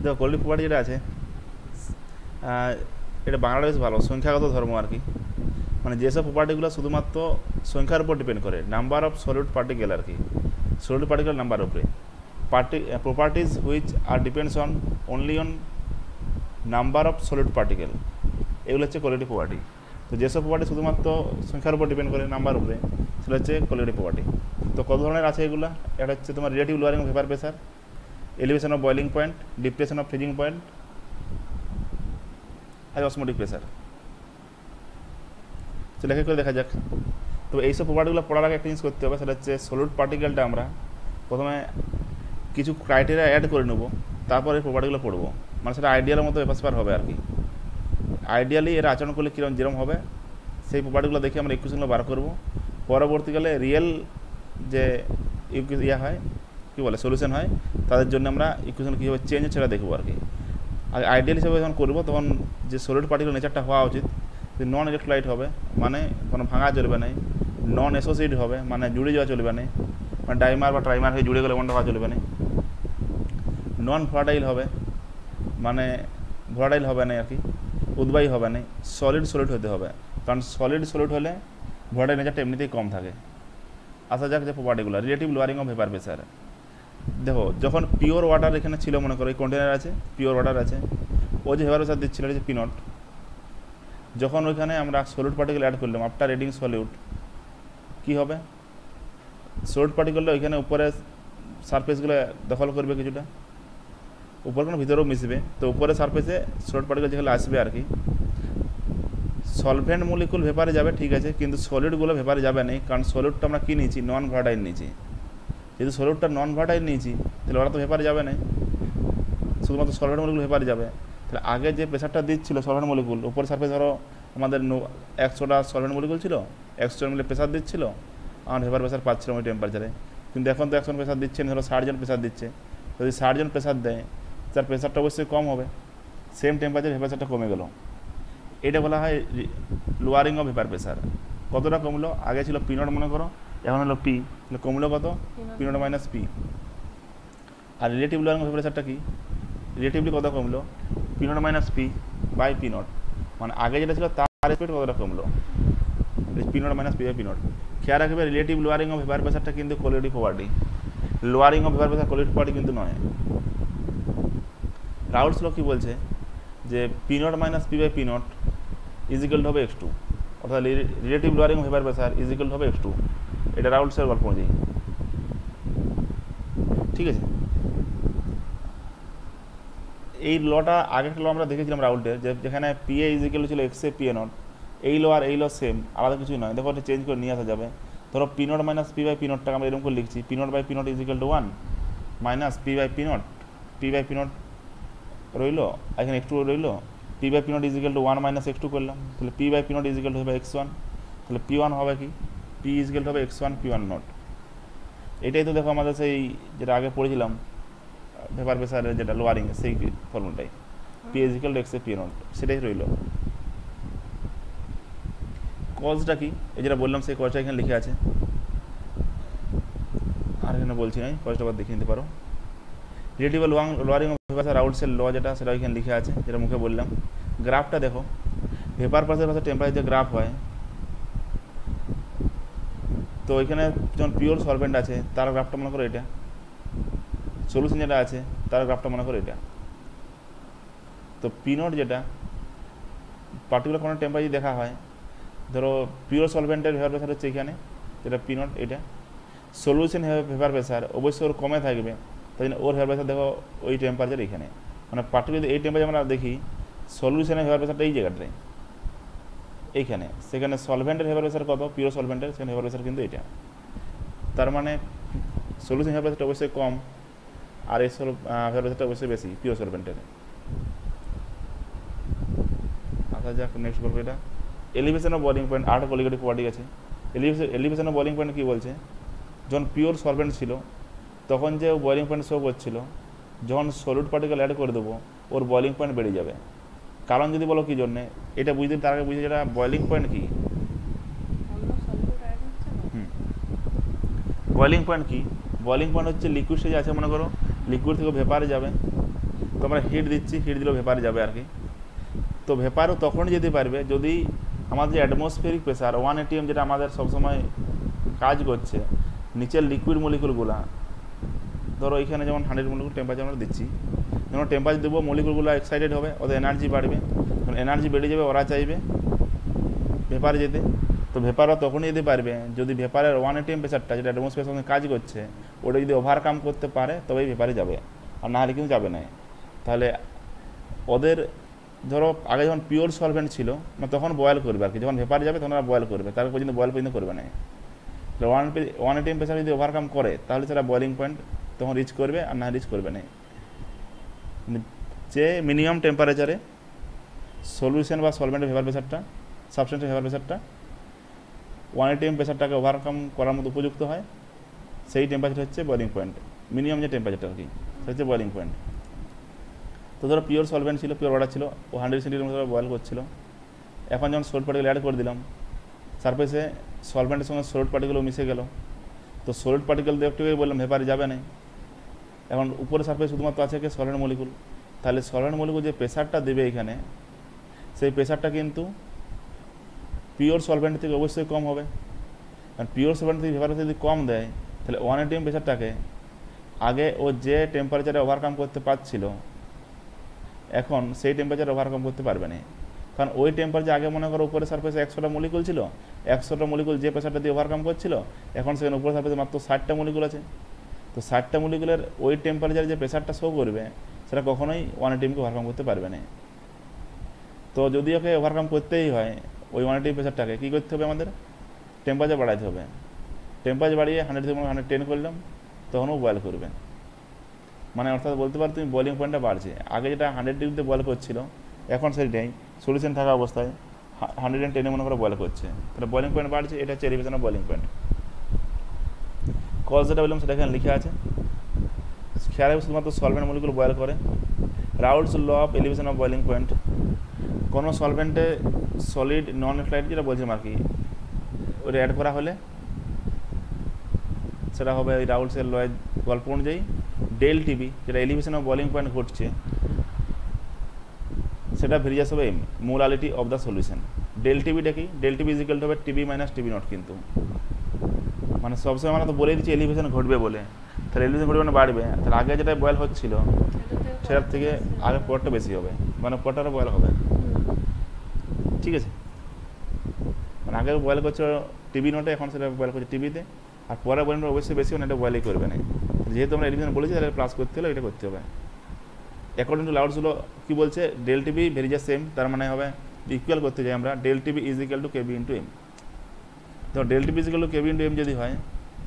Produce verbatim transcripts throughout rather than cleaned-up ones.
দেখো quality property যেটা আছে এটা বাংলাটা বেশ ভালো, সংখ্যাগত ধর্ম আর কি। মানে যেসব প্রপার্টিগুলো শুধুমাত্র সংখ্যার উপর ডিপেন্ড করে, নাম্বার অফ সলিড পার্টিকেল আর কি, সলিড পার্টিকেল নাম্বার উপরে, party properties which are depends on only on number of solid particle, এগুলো হচ্ছে কোয়ালিটি প্রপার্টি। তো যেসব প্রপার্টি শুধুমাত্র সংখ্যার উপর ডিপেন্ড করে নাম্বার উপরে, সেটা হচ্ছে কোয়ালিটি প্রপার্টি। তো কত ধরনের আছে এগুলো? এটা হচ্ছে তোমার relative lowering of vapour pressure, elevation of boiling point, depression of freezing point আর অসমোটিক প্রেসার। তো লেখা করে দেখা যাক। তো এইসব প্রপার্টিগুলো পড়ার আগে একটা জিনিস করতে হবে, সেটা হচ্ছে সলিড পার্টিকেলটা আমরা প্রথমে কিছু ক্রাইটেরিয়া অ্যাড করে নেব, তারপরে প্রপার্টিগুলো পড়বো। মানে সেটা আইডিয়ালের মতো ব্যাপার হবে আর কি। আইডিয়ালি এর আচরণ করলে কীরকম যেরকম হবে সেই প্রপার্টিগুলো দেখে আমরা ইকুয়েশনগুলো বার করবো। পরবর্তীকালে রিয়েল যে ইয়া হয় কী বলে সলিউশন হয়, তাদের জন্য আমরা ইকুয়েশন কীভাবে চেঞ্জ সেটা দেখবো আর কি। আর আইডিয়াল হিসেবে যখন করবো তখন যে সলিড পার্টিকেল নেচারটা হওয়া উচিত যে নন ইলেকট্রোলাইট হবে, মানে কোনো ভাঙা চলবে না, নন অ্যাসোসিয়েট হবে, মানে জুড়ে যাওয়া চলবে না, মানে ডাইমার বা ট্রাইমার হয়ে জুড়ে গেলে এমনটা হওয়া চলবে না, নন ভোলাটাইল হবে, মানে ভোলাটাইল হবে না আর কি, উদ্বায়ী হবে না, সলিড সলিড হতে হবে, কারণ সলিড সলিড হলে ভোলাটাইল নেচারটা এমনিতেই কম থাকে। আসা যাক যে প্রপার্টিগুলো relative lowering of vapour pressure. দেখো যখন পিওর ওয়াটার এখানে ছিল, মনে করো এই কন্টেনার আছে, পিওর ওয়াটার আছে, ও যে ভেপার প্রেসার দিচ্ছিল যে পিনট, যখন ওইখানে আমরা সলিড পার্টিকেল অ্যাড করলাম আফটার এডিং সলিউট, কী হবে? সলিড পার্টিকেলটা ওইখানে উপরে সারফেসগুলো দখল করবে কিছুটা, উপর কোনো ভিতরেও মিশবে, তো উপরে সারফেসে সলিড পার্টিকেল যেগুলো আসবে আর কি, সলভেন্ট মলিকুল ভেপারে যাবে ঠিক আছে, কিন্তু সলিডগুলো ভেপারে যাবে না, কারণ সলিডটা আমরা কী নিয়েছি? নন ভোলাটাইল নিয়েছি। যেহেতু সলিডটা নন ভোলাটাইল নিয়েছি তাহলে ওরা তো ভেপারে যাবে না, শুধুমাত্র সলভেন্ট মলিকুল ভেপারে যাবে। তাহলে আগে যে প্রেসারটা দিচ্ছিল সলভেন্ট মলিকুল, উপর সারফেস ধরো আমাদের একশোটা সলভেন্ট মলিকুল ছিল, একশো মিলে প্রেসার দিচ্ছিল, আমার ভেপার প্রেসার পাচ্ছিলাম ওই টেম্পারেচারে। কিন্তু এখন তো একশো প্রেসার দিচ্ছে না, ধরো ষাট জন প্রেসার দিচ্ছে, যদি ষাট জন প্রেসার দেয় তার প্রেসারটা অবশ্যই কম হবে, সেম টেম্পারেচার ভেপার প্রেসারটা কমে গেল। এটা বলা হয় লোয়ারিং অফ ভেপার প্রেসার। কতটা কমলো? আগে ছিল পি নট মনে করো, এখন হলো পি, তাহলে কমলো কত? P not minus P. আর রিলেটিভ লোয়ারিং অফ ভেপার প্রেসারটা কি? রিলেটিভলি কত কমলো? P not minus P by P naught, মানে আগে যেটা ছিল তার স্পিড কতটা কমলো? P not minus P by P naught. খেয়াল রাখবে রিলেটিভ লোয়ারিং অফ ভেপার প্রেসারটা কিন্তু colligative property, lowering of vapour pressure colligative property কিন্তু নয়। রাউলস ল কী বলছে যে P not minus P by P naught is equal হবে এক্স টু, অর্থাৎ relative lowering of vapour pressure equal হবে এক্স টু। এটা রাউলসের গল্প অনুযায়ী, ঠিক আছে। এই লটা আগের ল আমরা দেখেছিলাম রাউল্টের, যে যেখানে পি এ ইজিক্যাল ছিল X A P A naught, এই লো আর এই লো সেম, আলাদা কিছুই নয়। দেখো এটা চেঞ্জ করে নিয়ে আসা যাবে। ধরো P not minus P by P নটটাকে আমরা এরকম করে লিখছি, P naught by P naught equal to one minus P by P naught, P by P naught রইলো, এখানে এক্স টু রইলো, P by P naught equal to one minus X two করলাম, তাহলে P by P naught equal to হবে X one, তাহলে P one হবে কি? P equal to হবে X one P one naught. এটাই তো দেখো আমাদের সেই যেটা আগে পড়েছিলাম ভেপার প্রেসারের যেটা লোয়ারিং, সেই ফর্মুলাটাই, P equal to X A P naught, সেটাই রইল। কজটা কি? এই যেটা বললাম সেই কজটা এখানে লিখে আছে, আর এখানে বলছি না, কজটা আবার দেখে নিতে পারো। রিলেটিভ লোয়ারিং অফ ভেপার রাউলসের ল যেটা, সেটা এখানে লিখে আছে, যেটা মুখে বললাম। গ্রাফটা দেখো, ভেপার প্রেসারের পাশে টেম্পারেচার গ্রাফ হয়, তো এখানে যখন পিওর সলভেন্ট আছে তার গ্রাফটা মনে করো এটা, সলিউশন যেটা আছে তার গ্রাফটা মনে করো এটা। তো পি নট যেটা পার্টিকুলার কোনো টেম্পারেচার দেখা হয়, ধরো পিওর সলভেন্টের ভেপার প্রেসার হচ্ছে এখানে, যেটা পি নট এটা, সলিউশন ভেপার প্রেসার অবশ্যই ওর কমে থাকবে, তাই জন্য ওর ভেপার প্রেসার দেখো ওই টেম্পারেচার এখানে, মানে পার্টিকুলার এই টেম্পারেচার আমরা দেখি সলিউশনের ভেপার প্রেসারটা এই জায়গাটায় এইখানে, সেখানে সলভেন্টের ভেপার প্রেসার কত? পিওর সলভেন্টের সেখানে ভেপার প্রেসার কিন্তু এটা, তার মানে সলিউশন ভেপার প্রেসারটা অবশ্যই কম, আর এই সল ভেপার প্রেসারটা অবশ্যই বেশি পিওর সলভেন্টের। আচ্ছা যাক নেক্সট বলবো এটা এলিভেশন অফ বয়লিং পয়েন্ট। আট কোয়ালিটি প্রপার্টি আছে। Elevation elevation of boiling point কী বলছে? যখন পিওর সলভেন্ট ছিল তখন যে বয়লিং পয়েন্ট শো করছিল, যখন সলিড পার্টিকেল অ্যাড করে দেবো ওর বয়লিং পয়েন্ট বেড়ে যাবে। কারণ যদি বলো কী জন্যে, এটা বুঝতে তার আগে বুঝে যেটা বয়লিং পয়েন্ট কী। হুম বয়লিং পয়েন্ট কী? বয়লিং পয়েন্ট হচ্ছে লিকুইড স্টেজে আছে মনে করো, লিকুইড থেকে ভেপারে যাবে, তো আমরা হিট দিচ্ছি, হিট দিলেও ভেপারে যাবে আর কি। তো ভেপারও তখনই যেতে পারবে যদি আমাদের যে অ্যাটমসফিয়ারিক প্রেসার ওয়ান এটিএম যেটা আমাদের সবসময় কাজ করছে, নিচের লিকুইড মলিকুলগুলা ধরো এখানে যেমন হান্ড্রেড মলিকুল টেম্পারেচার আমরা দিচ্ছি, যেমন টেম্পারেচার দেবো মলিকুলগুলো এক্সাইটেড হবে, ওদের এনার্জি বাড়বে, যখন এনার্জি বেড়ে যাবে ওরা চাইবে ভেপারে যেতে। তো ভেপারও তখনই যেতে পারবে যদি ভেপারের ওয়ান এটিএম প্রেসারটা যেটা অ্যাটমসফিয়ারের সঙ্গে কাজ করছে ওটা যদি ওভারকাম করতে পারে তবেই ভেপারে যাবে, আর না হলে কিন্তু যাবে না। তাহলে ওদের ধরো আগে যখন পিওর সলভেন্ট ছিল না তখন বয়েল করবে আর কি, যখন ভেপারে যাবে তখন ওরা বয়েল করবে, তার পর্যন্ত বয়েল পর্যন্ত করবে না। ওয়ান ওয়ান এটিএম প্রেসার যদি ওভারকাম করে তাহলে সেটা বয়েলিং পয়েন্ট তখন রিচ করবে, আর না রিচ করবে না। যে মিনিমাম টেম্পারেচারে সলিউশন বা সলভেন্টের ভেপার প্রেসারটা সাবস্টেন্সের ভেপার প্রেসারটা ওয়ান এটিএম প্রেসারটাকে ওভারকাম করার মতো উপযুক্ত হয়, সেই টেম্পারেচার হচ্ছে বয়েলিং পয়েন্ট। মিনিমাম যে টেম্পারেচারটা আর কি সেটা হচ্ছে বয়েলিং পয়েন্ট। তো ধরো পিওর সলভেন্ট ছিল, পিওর ওয়াটার ছিল, ও হান্ড্রেড সেন্টিগ্রেড মতো বয়েল করছিল। এখন যখন সল্ট পার্টিকেল অ্যাড করে দিলাম সারফেসে, সলভেন্টের সঙ্গে সল্ট পার্টিকেলও মিশে গেল, তো সল্ট পার্টিকেল দিয়ে একটু বললাম ভেপারে যাবে না। এখন উপরে সারফেস শুধুমাত্র আছে কি সলভেন্ট মলিকুল, তাহলে সলভেন্ট মলিকুল যে প্রেসারটা দেবে এখানে সেই প্রেসারটা কিন্তু পিওর সলভেন্ট থেকে অবশ্যই কম হবে। কারণ পিওর সলভেন্ট থেকে ভেপার যদি কম দেয় তাহলে ওয়ান এটিএম প্রেসারটাকে আগে ও যে টেম্পারেচারে ওভারকাম করতে পারছিল এখন সেই টেম্পারেচারে ওভারকাম করতে পারবে না। কারণ ওই টেম্পারেচার আগে মনে করো উপরে সারফেসে একশোটা মলিকুল ছিল, একশোটা মলিকুল যে প্রেসারটা দিয়ে ওভারকাম করছিল এখন সেখানে উপরে সারফেসে মাত্র ষাটটা মলিকুল আছে। তো ষাটটা মলিকুলের ওই টেম্পারেচারে যে প্রেসারটা শো করবে সেটা কখনোই ওয়ান এটিএমকে ওভারকাম করতে পারবে না। তো যদি ওকে ওভারকাম করতেই হয় ওই ওয়ান এটিএম প্রেসারটাকে কী করতে হবে, আমাদের টেম্পারেচার বাড়াতে হবে। টেম্পারেচার বাড়িয়ে হান্ড্রেড থেকে হান্ড্রেড টেন করলাম তখনও বয়েল করবে, মানে অর্থাৎ বলতে পারো তুমি বয়েলিং পয়েন্টটা বাড়ছে। আগে যেটা হান্ড্রেড ডিগ্রিতে বয়েল করছিল এখন সেটাই সলিউশন থাকা অবস্থায় হান্ড্রেড অ্যান্ড টেনে মনে করে বয়েল করছে, তাহলে বয়েলিং পয়েন্ট বাড়ছে। এটা হচ্ছে elevation of boiling point. Cause যেটা বললাম সেটা এখানে লিখে আছে, খেয়াল রাখবে শুধুমাত্র সলভেন্ট মলিকুল বয়েল করে। Raoult's law of elevation of boiling point, কোনো সলভেন্টে সলিড নন ইলেক্ট্রোলাইট যেটা বলছিলাম আর কি ওটা অ্যাড করা হলে সেটা হবে ওই রাউলসের লয়ের গল্প অনুযায়ী ডেল টিবি যেটা এলিভেশন অফ বয়েলিং পয়েন্ট ঘটছে সেটা ভেরিয়াস হবে M molality of the solution. Del টিবিটা কি, del TB is equal to হবে টিবি মাইনাস টিবি নট, কিন্তু মানে সবসময় আমরা তো বলে দিচ্ছি এলিভেশন ঘটবে বলে, তাহলে এলিভেশন ঘটবে মানে বাড়বে, তাহলে আগে যেটা বয়েল হচ্ছিল সেটার থেকে আগে পরটা বেশি হবে, মানে পরটারও বয়েল হবে। ঠিক আছে, মানে আগে বয়েল করছে টিবি নোটে এখন সেটা বয়েল করছে টিবিতে, আর পরে বয়েল অবশ্যই বেশি মানে এটা বয়েলই করবে না। যেহেতু আমরা এলিভেশন বলেছি তাহলে প্লাস করতে হলে এটা করতে হবে। অ্যাকর্ডিং টু লাউডসগুলো কী বলছে, ডেল টিবি ভেরিয়াস সেম, তার মানে হবে ইকুয়াল করতে যাই আমরা del TB is equal to KB into M. তো del TB is equal to KB into M যদি হয়,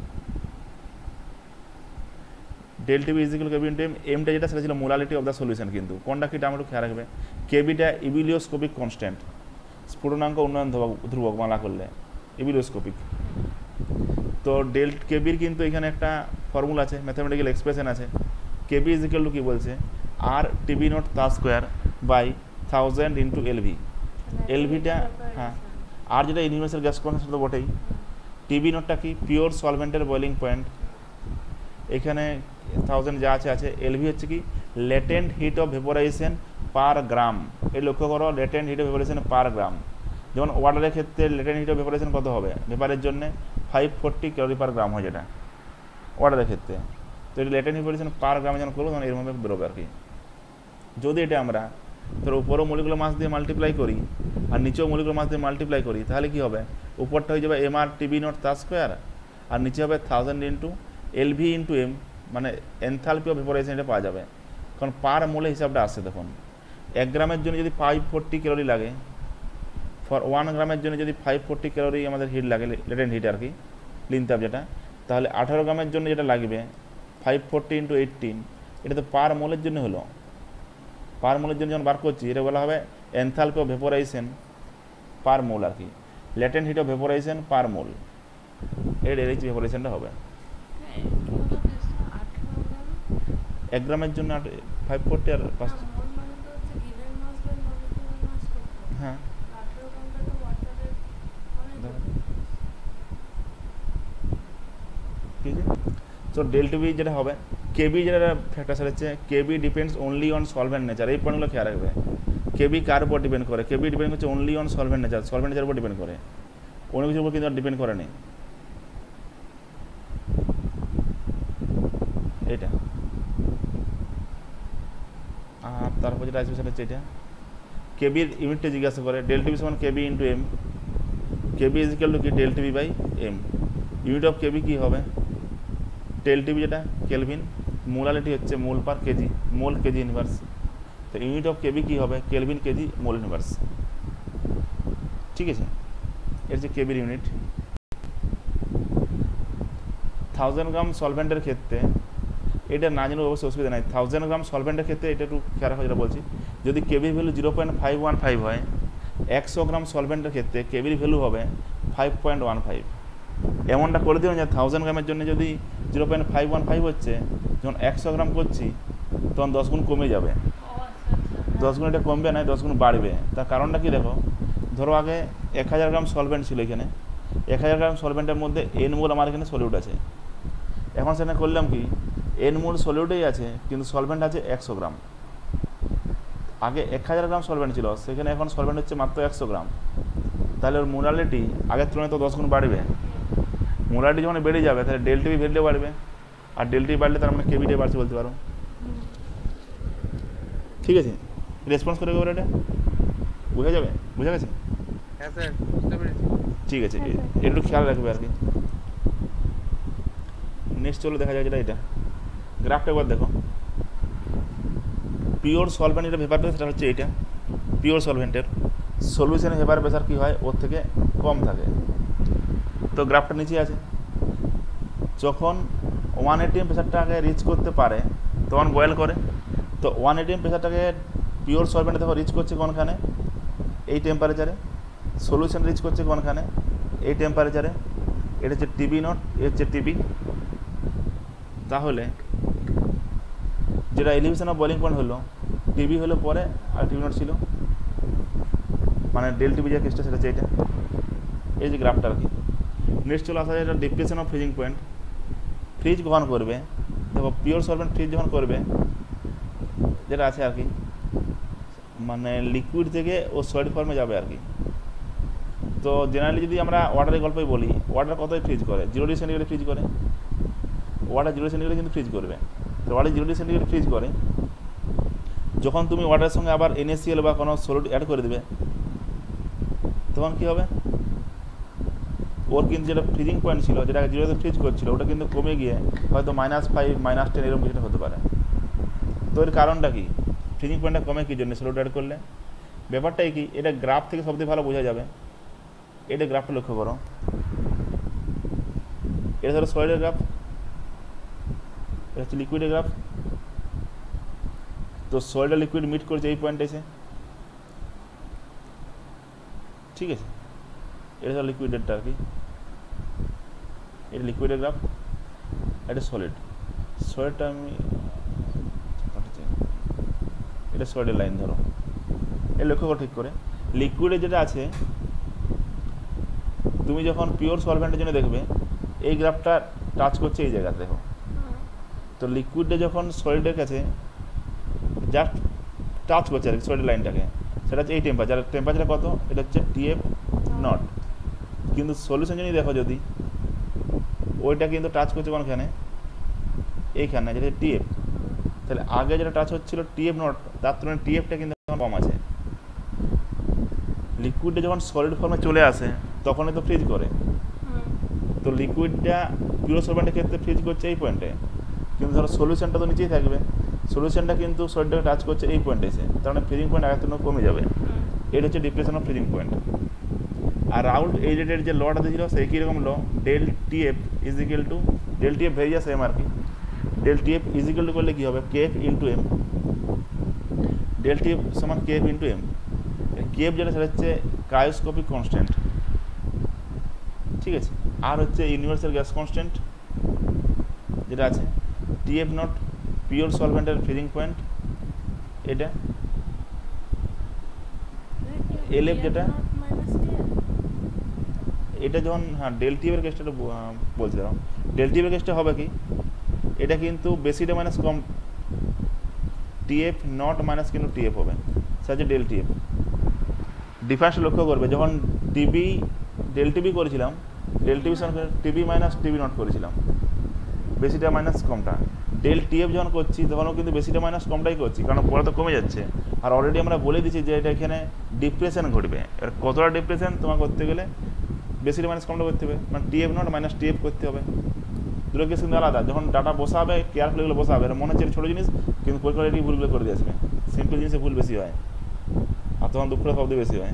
del TB is equal to KB into M, এমটা যেটা সেটা ছিল মোলালিটি অফ দ্য সলিউশন, কিন্তু কোনটা কিটা আমরা একটু খেয়াল রাখবে। কেবিটা ইবিলিওস্কোপিক কনস্ট্যান্ট, স্ফুটনাঙ্ক উন্নয়ন ধ্রুবক মালা করলে ইবিলিওস্কোপিক। তো ডেল কেবির কিন্তু এখানে একটা ফর্মুলা আছে, ম্যাথামেটিক্যাল এক্সপ্রেশন আছে। কেবি ইজ ইকুয়াল টু কী বলছে, আর টিবি নট তার square by thousand into LV. এলভিটা হ্যাঁ, আর যেটা ইউনিভার্সাল গ্যাস কনস্ট্যান্ট সেটা তো বটেই। টিবি নটটা কি পিওর সলভেন্টের বয়েলিং পয়েন্ট, এখানে থাউজেন্ড যা আছে আছে। এলভি হচ্ছে কি latent heat of vaporisation per gram. এই লক্ষ্য করো latent heat of vaporisation per gram, যেমন ওয়াটারের ক্ষেত্রে লেটেন্ট হিট অফ ভেপোরাইজেশন কত হবে ভেপারের জন্য five forty calorie per gram হয় যেটা ওয়াটারের ক্ষেত্রে। তো এটা লেটেন্ট হিট ভেপোরাইজেশন পার গ্রামে যখন করবো তখন এরমভাবে বেরোবে আর কি। যদি এটা আমরা ধরো উপরও মলিকুলার মাস দিয়ে মাল্টিপ্লাই করি আর নিচেও মলিকুলার মাস দিয়ে মাল্টিপ্লাই করি তাহলে কী হবে, উপরটা হয়ে যাবে এম আর টিবি নট তার স্কোয়ার আর নিচে হবে thousand into L V into M, মানে এনথালপি অফ ভেপোরাইজেশন এটা পাওয়া যাবে। কারণ পার মোলে হিসাবটা আসছে দেখুন, এক গ্রামের জন্য যদি ফাইভ ফোরটি ক্যালোরি লাগে, ফর ওয়ান গ্রামের জন্য যদি ফাইভ ফোরটি ক্যালোরি আমাদের হিট লাগে লেটেন্ট হিট আর কি ক্লিন তাপ যেটা, তাহলে আঠারো গ্রামের জন্য যেটা লাগবে ফাইভ ফোরটি ইন্টু এইটিন, এটা তো পার মোলের জন্য হলো। পার মোলের জন্য যখন বার করছি এটা বলা হবে enthalpy of vaporisation per mole আর কি, latent heat of vaporisation per mole, এর এর ভেপোরাইজেশনটা হবে। এক গ্রামের জন্য ফাইভ ফোরটি আর পাঁচ, হ্যাঁ ঠিক আছে। তো ডেল টিবি যেটা হবে কেবি যেটা ফ্যাক্টর সেটা হচ্ছে KB depends only on solvent nature, এই পয়েন্টগুলো খেয়াল রাখবে। কেবি কার উপর ডিপেন্ড করে? কেবি ডিপেন্ড করছে only on solvent nature, solvent nature উপর ডিপেন্ড করে, অন্য কিছুর উপর কিন্তু আর ডিপেন্ড করে নেই। এটা আর তারপর যেটা আসবে সেটা হচ্ছে এটা কেবির ইউনিটটা জিজ্ঞাসা করে, ডেল টিভি সমান KB into M, KB is equal to কি del TV by M. Unit of KB কী হবে? ডেল টিভি যেটা কেলভিন, মোলালিটি হচ্ছে mole per KG, mole KG inverse, তো ইউনিট অফ কেবি কী হবে? Kelvin KG mole inverse. ঠিক আছে, এর যে কেবির ইউনিট। থাউজেন্ড গ্রাম সলভেন্টের ক্ষেত্রে এটা না জানলে অবশ্যই অসুবিধা নাই। থাউজেন্ড গ্রাম সলভেন্টের ক্ষেত্রে এটা একটু খেয়াল রাখা, যেটা বলছি, যদি কেবির value zero point five one five হয়, একশো গ্রাম সলভেন্টের ক্ষেত্রে কেবির ভ্যালু হবে ফাইভ পয়েন্ট ওয়ান ফাইভ। এমনটা করে দিন যে থাউজেন্ড গ্রামের জন্য যদি zero point five one five হচ্ছে, যখন একশো গ্রাম করছি তখন দশ গুণ কমে যাবে, দশ গুণ এটা কমবে না, দশ গুণ বাড়বে। তার কারণটা কি দেখো, ধরো আগে এক হাজার গ্রাম সলভেন্ট ছিল এখানে, এক হাজার গ্রাম সলভেন্টের মধ্যে এন মোল আমার এখানে সলিউট আছে, এখন সেখানে করলাম কি এন মোল সলিউটেই আছে কিন্তু সলভেন্ট আছে একশো গ্রাম। আগে এক হাজার গ্রাম সলভেন্ট ছিল, সেখানে এখন সলভেন্ট হচ্ছে মাত্র একশো গ্রাম, তাহলে ওর মোলালিটি আগের তুলনায় তো দশ গুণ বাড়বে। মোলালিটি যখন বেড়ে যাবে তাহলে ডেল টিভি ভ্যালু বাড়বে, আর ডেল টিভি বাড়লে তার মানে কেবিটা বাড়ছে বলতে পারো। ঠিক আছে, রেসপন্স করে দেবো, এটা বোঝা যাবে? বোঝা গেছে? হ্যাঁ স্যার, বুঝতে পেরেছি। ঠিক আছে, একটু খেয়াল রাখবে আর কি। নেক্সট চলো দেখা যায় যেটা এটা গ্রাফটা একবার দেখো। পিওর সলভেন্ট যেটা ভেপার প্রেসার, সেটা হচ্ছে এটা পিওর সলভেন্টের সলিউশনে ভেপার প্রেসার কী হয়, ওর থেকে কম থাকে। তো গ্রাফটা নিচে আছে, যখন ওয়ান এটিএম প্রেসারটাকে রিচ করতে পারে তখন বয়েল করে। তো ওয়ান এটিএম প্রেসারটাকে পিওর সলভেন্টে দেখো রিচ করছে কোনখানে? এই টেম্পারেচারে। সলিউশন রিচ করছে কোনখানে? এই টেম্পারেচারে। এটা হচ্ছে টিবি নট, এ হচ্ছে টিবি। তাহলে যেটা এলিভেশন অফ বয়েলিং পয়েন্ট হলো, টিবি হলো পরে আর টিবি নট ছিল, মানে ডেল টিবি যে কেসটা সেটা হচ্ছে এটা, এই যে গ্রাফটা আর কি। নেক্সট চলে আসা যায় এটা depression of freezing point. Freeze কখন করবে দেখো, পিওর সলভেন্ট ফ্রিজ যখন করবে, যেটা আছে আর কি, মানে লিকুইড থেকে ও সলিড ফর্মে যাবে আর কি। তো জেনারেলি যদি আমরা ওয়াটারের গল্পই বলি, ওয়াটার কতই ফ্রিজ করে? জিরো ডিগ্রি সেন্টিগ্রেড ফ্রিজ করে। ওয়াটার জিরো সেন্টিগ্রেড কিন্তু ফ্রিজ করবে। তো water zero degree centigrade freeze করে, যখন তুমি ওয়াটারের সঙ্গে আবার এনএসিএল বা কোনো সলিড অ্যাড করে দেবে তখন কী হবে? ওর কিন্তু যেটা ফ্রিজিং পয়েন্ট ছিল, যেটা জিরোতে ফ্রিজ করছিল, ওটা কিন্তু কমে গিয়ে হয়তো মাইনাস ফাইভ মাইনাস টেন এরকম কিছুটা হতে পারে। তো এর কারণটা কি? ফ্রিজিং পয়েন্টটা কমে কী জন্য? সলিড অ্যাড করলে। ব্যাপারটাই কি, এটা গ্রাফ থেকে সবথেকে ভালো বোঝা যাবে। এটা গ্রাফটা লক্ষ্য করো, এটা ধরো সলিডের গ্রাফ, এটা হচ্ছে লিকুইডের গ্রাফ। তো সলিড আর লিকুইড মিট করছে এই পয়েন্টে এসে, ঠিক আছে? এটা হলো লিকুইডেরটা আর কি, এটা লিকুইডের গ্রাফ, এটা সলিড। সলিডটা আমি এটা সলিডের লাইন ধরো, এ লক্ষ্য করো ঠিক করে। লিকুইডে যেটা আছে, তুমি যখন পিওর সলভেন্টের জন্য দেখবে এই গ্রাফটা টাচ করছে এই জায়গাতে দেখো। তো লিকুইডে যখন সলিডের কাছে জাস্ট টাচ করছে আর কি সলিড লাইনটাকে, সেটা হচ্ছে এই টেম্পারেচার। টেম্পারেচার কত? এটা হচ্ছে টিএফ নট। কিন্তু সলিউশন যদি দেখো, যদি ওইটা কিন্তু টাচ করছে কোনখানে? এইখানে, যেটা টিএফ। তাহলে আগে যেটা টাচ হচ্ছিল টিএফ নট, তার তুলনায় টিএফটা কিন্তু কম আছে। লিকুইডে যখন সলিড ফর্মে চলে আসে তখনই তো ফ্রিজ করে। তো লিকুইডটা পিওর সলভেন্টের ক্ষেত্রে ফ্রিজ করছে এই পয়েন্টে, কিন্তু ধরো সলিউশনটা তো নিচেই থাকবে, সলিউশনটা কিন্তু সলিডটাকে টাচ করছে এই পয়েন্টে এসে, তার মানে ফ্রিজিং পয়েন্ট আগের তুলনায় কমে যাবে। এটা হচ্ছে ডিপ্রেশন অফ ফ্রিজিং পয়েন্ট। আর রাউল্ট এই রেটের যে লটা দিয়েছিল সেই কীরকম law, del TF is equal to, del TF very যা সেম আর কি, del TF is equal to করলে কী হবে? KF into M. Del TF সমান কেএফ ইন্টু এম। কেএফ যেটা সেটা হচ্ছে ক্রায়োস্কোপিক কনস্ট্যান্ট, ঠিক আছে? আর হচ্ছে ইউনিভার্সাল গ্যাস কনস্ট্যান্ট যেটা আছে। টিএফ নট পিওর সলভেন্টের ফ্রিজিং পয়েন্ট, এটা এলএফ যেটা, এটা যখন, হ্যাঁ ডেল টিএফের কেসটা বলছিলাম, ডেল টিএফের কেসটা হবে কি, এটা কিন্তু বেশিটা মাইনাস কম টিএফ নট মাইনাস কিন্তু টিএফ হবে, সেটা হচ্ছে ডেল টিএফ। ডিফারেন্স লক্ষ্য করবে, যখন টিবি ডেল টিবি করেছিলাম, ডেল টিভি সঙ্গে টিবি মাইনাস টিবি নট করেছিলাম, বেশিটা মাইনাস কমটা। ডেল টিএফ যখন করছি তখনও কিন্তু বেশিটা মাইনাস কমটাই করছি, কারণ পরে তো কমে যাচ্ছে। আর অলরেডি আমরা বলে দিচ্ছি যে এটা এখানে ডিপ্রেশন ঘটবে। এবার কতটা ডিপ্রেশন তোমার করতে গেলে বেশিটা মাইনাস কমটা করতে হবে, মানে টিএফ নট মাইনাস টিএফ করতে হবে। দুটো কেস কিন্তু আলাদা। যখন ডাটা বসাবে কেয়ারফুল এগুলো বসাবে, মনে হচ্ছে ছোটো জিনিস, কিন্তু পরীক্ষা এটি ভুলগুলো করে দিয়ে আসবে। সিম্পল জিনিসে ভুল বেশি হয়, আর তখন দুঃখ শব্দ বেশি হয়।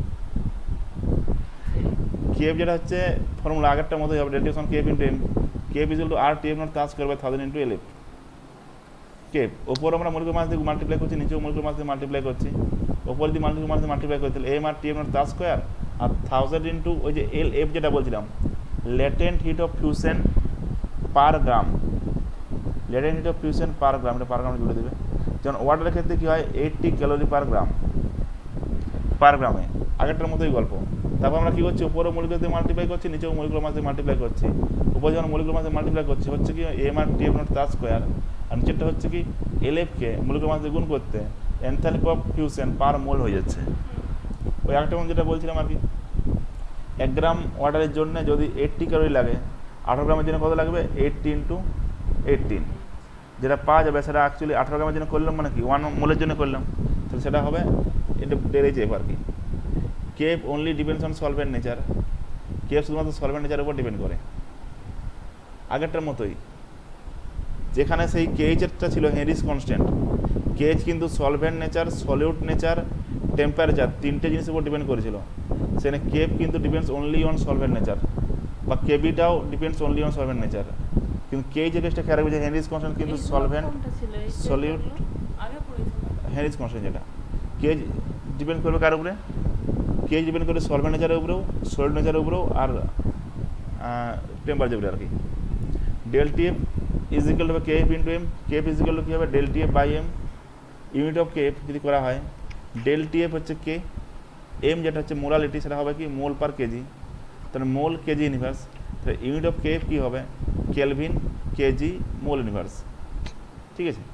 কেএফ যেটা হচ্ছে ফর্মুলা আগেরটার মতোই হবে, delta KF into M. KF is to R TF nought তাস করবে থাউজেন্ড ইন্টু এলএফ। কেএফ ওপর আমরা মলিকুলার মাস দিয়ে মাল্টিপ্লাই করছি, নিচেও মলিকুলার মাস দিয়ে মাল্টিপ্লাই করছি। ওপর দিয়ে মাল্টিকুলার মাস দিয়ে মাল্টিপ্লাই করতে হলে এম আর টিএফ নট তাস স্কোয়ার, আর থাউজেন্ড ইন্টু ওই যে এল এফ যেটা বলছিলাম, latent heat of fusion per gram. Latent heat of fusion per gram, এটা পার গ্রামে জুড়ে দেবে। যেমন ওয়াটারের ক্ষেত্রে কী হয়, এইটটি ক্যালোরি পার গ্রাম পার গ্রামে, আগেরটার মতোই গল্প। তারপর আমরা কী করছি, উপরেও মলিকুলার দিয়ে মাল্টিপ্লাই করছি, নিচেও মলিকুলার মাস দিয়ে মাল্টিপ্লাই করছি। উপরে যখন মলিকুলার মাস দিয়ে মাল্টিপ্লাই করছি হচ্ছে কি এম আর টিএফ নট তার স্কোয়ার, আর নিচেরটা হচ্ছে কি এলএফকে মলিকুলার মাস দিয়ে গুণ করতে enthalpy of fusion per mole হয়ে যাচ্ছে। ওই একটা যেটা বলছিলাম আর কি, এক গ্রাম ওয়াটারের জন্য যদি এইটটি ক্যালোরি লাগে, আঠারো গ্রামের জন্য কত লাগবে, এইটটি ইন্টু এইটিন, যেটা পাওয়া যাবে সেটা অ্যাকচুয়ালি আঠারো গ্রামের জন্য করলাম, মানে কি ওয়ান মোলের জন্য করলাম, তাহলে সেটা হবে এটা ডেরেজ এফ আর কি। KF only depends on solvent nature. কেএফ শুধুমাত্র সলভেন্ট নেচারের উপর ডিপেন্ড করে, আগেরটার মতোই। যেখানে সেই কেএইচেরটা ছিল হেনরিস কনস্ট্যান্ট, কেএইচ কিন্তু solvent nature, solute nature, temperature তিনটে জিনিসের উপর ডিপেন্ড করেছিল। সেখানে কেএফ কিন্তু depends only on solvent nature, বা কেবিটাও depends only on solvent nature. কিন্তু কেএইচ এর কেসটা খেয়াল রাখবে যে হেনরিস কনস্ট্যান্ট কিন্তু সলভেন্ট সলিউট হেনরিস কনস্ট্যান্ট, যেটা কেএইচ ডিপেন্ড করবে কার উপরে, কেএইচ ডিপেন্ড করবে সলভেন্ট নেচারের উপরেও, সলিড নেচারের উপরেও, আর টেম্পারেচার উপরে আর কি। Del TF is equal to KF into M. KF is equal to কী হবে, del TF by M. Unit of KF যদি করা হয়, ডেল টিএফ হচ্ছে কে, এম যেটা হচ্ছে মোলালিটি সেটা হবে কি মোল পার কেজি, তাহলে মোল কেজি ইউনিভার্স। তাহলে ইউনিট অফ কেএফ কী হবে, কেলভিন কেজি মোল ইউনিভার্স। ঠিক আছে,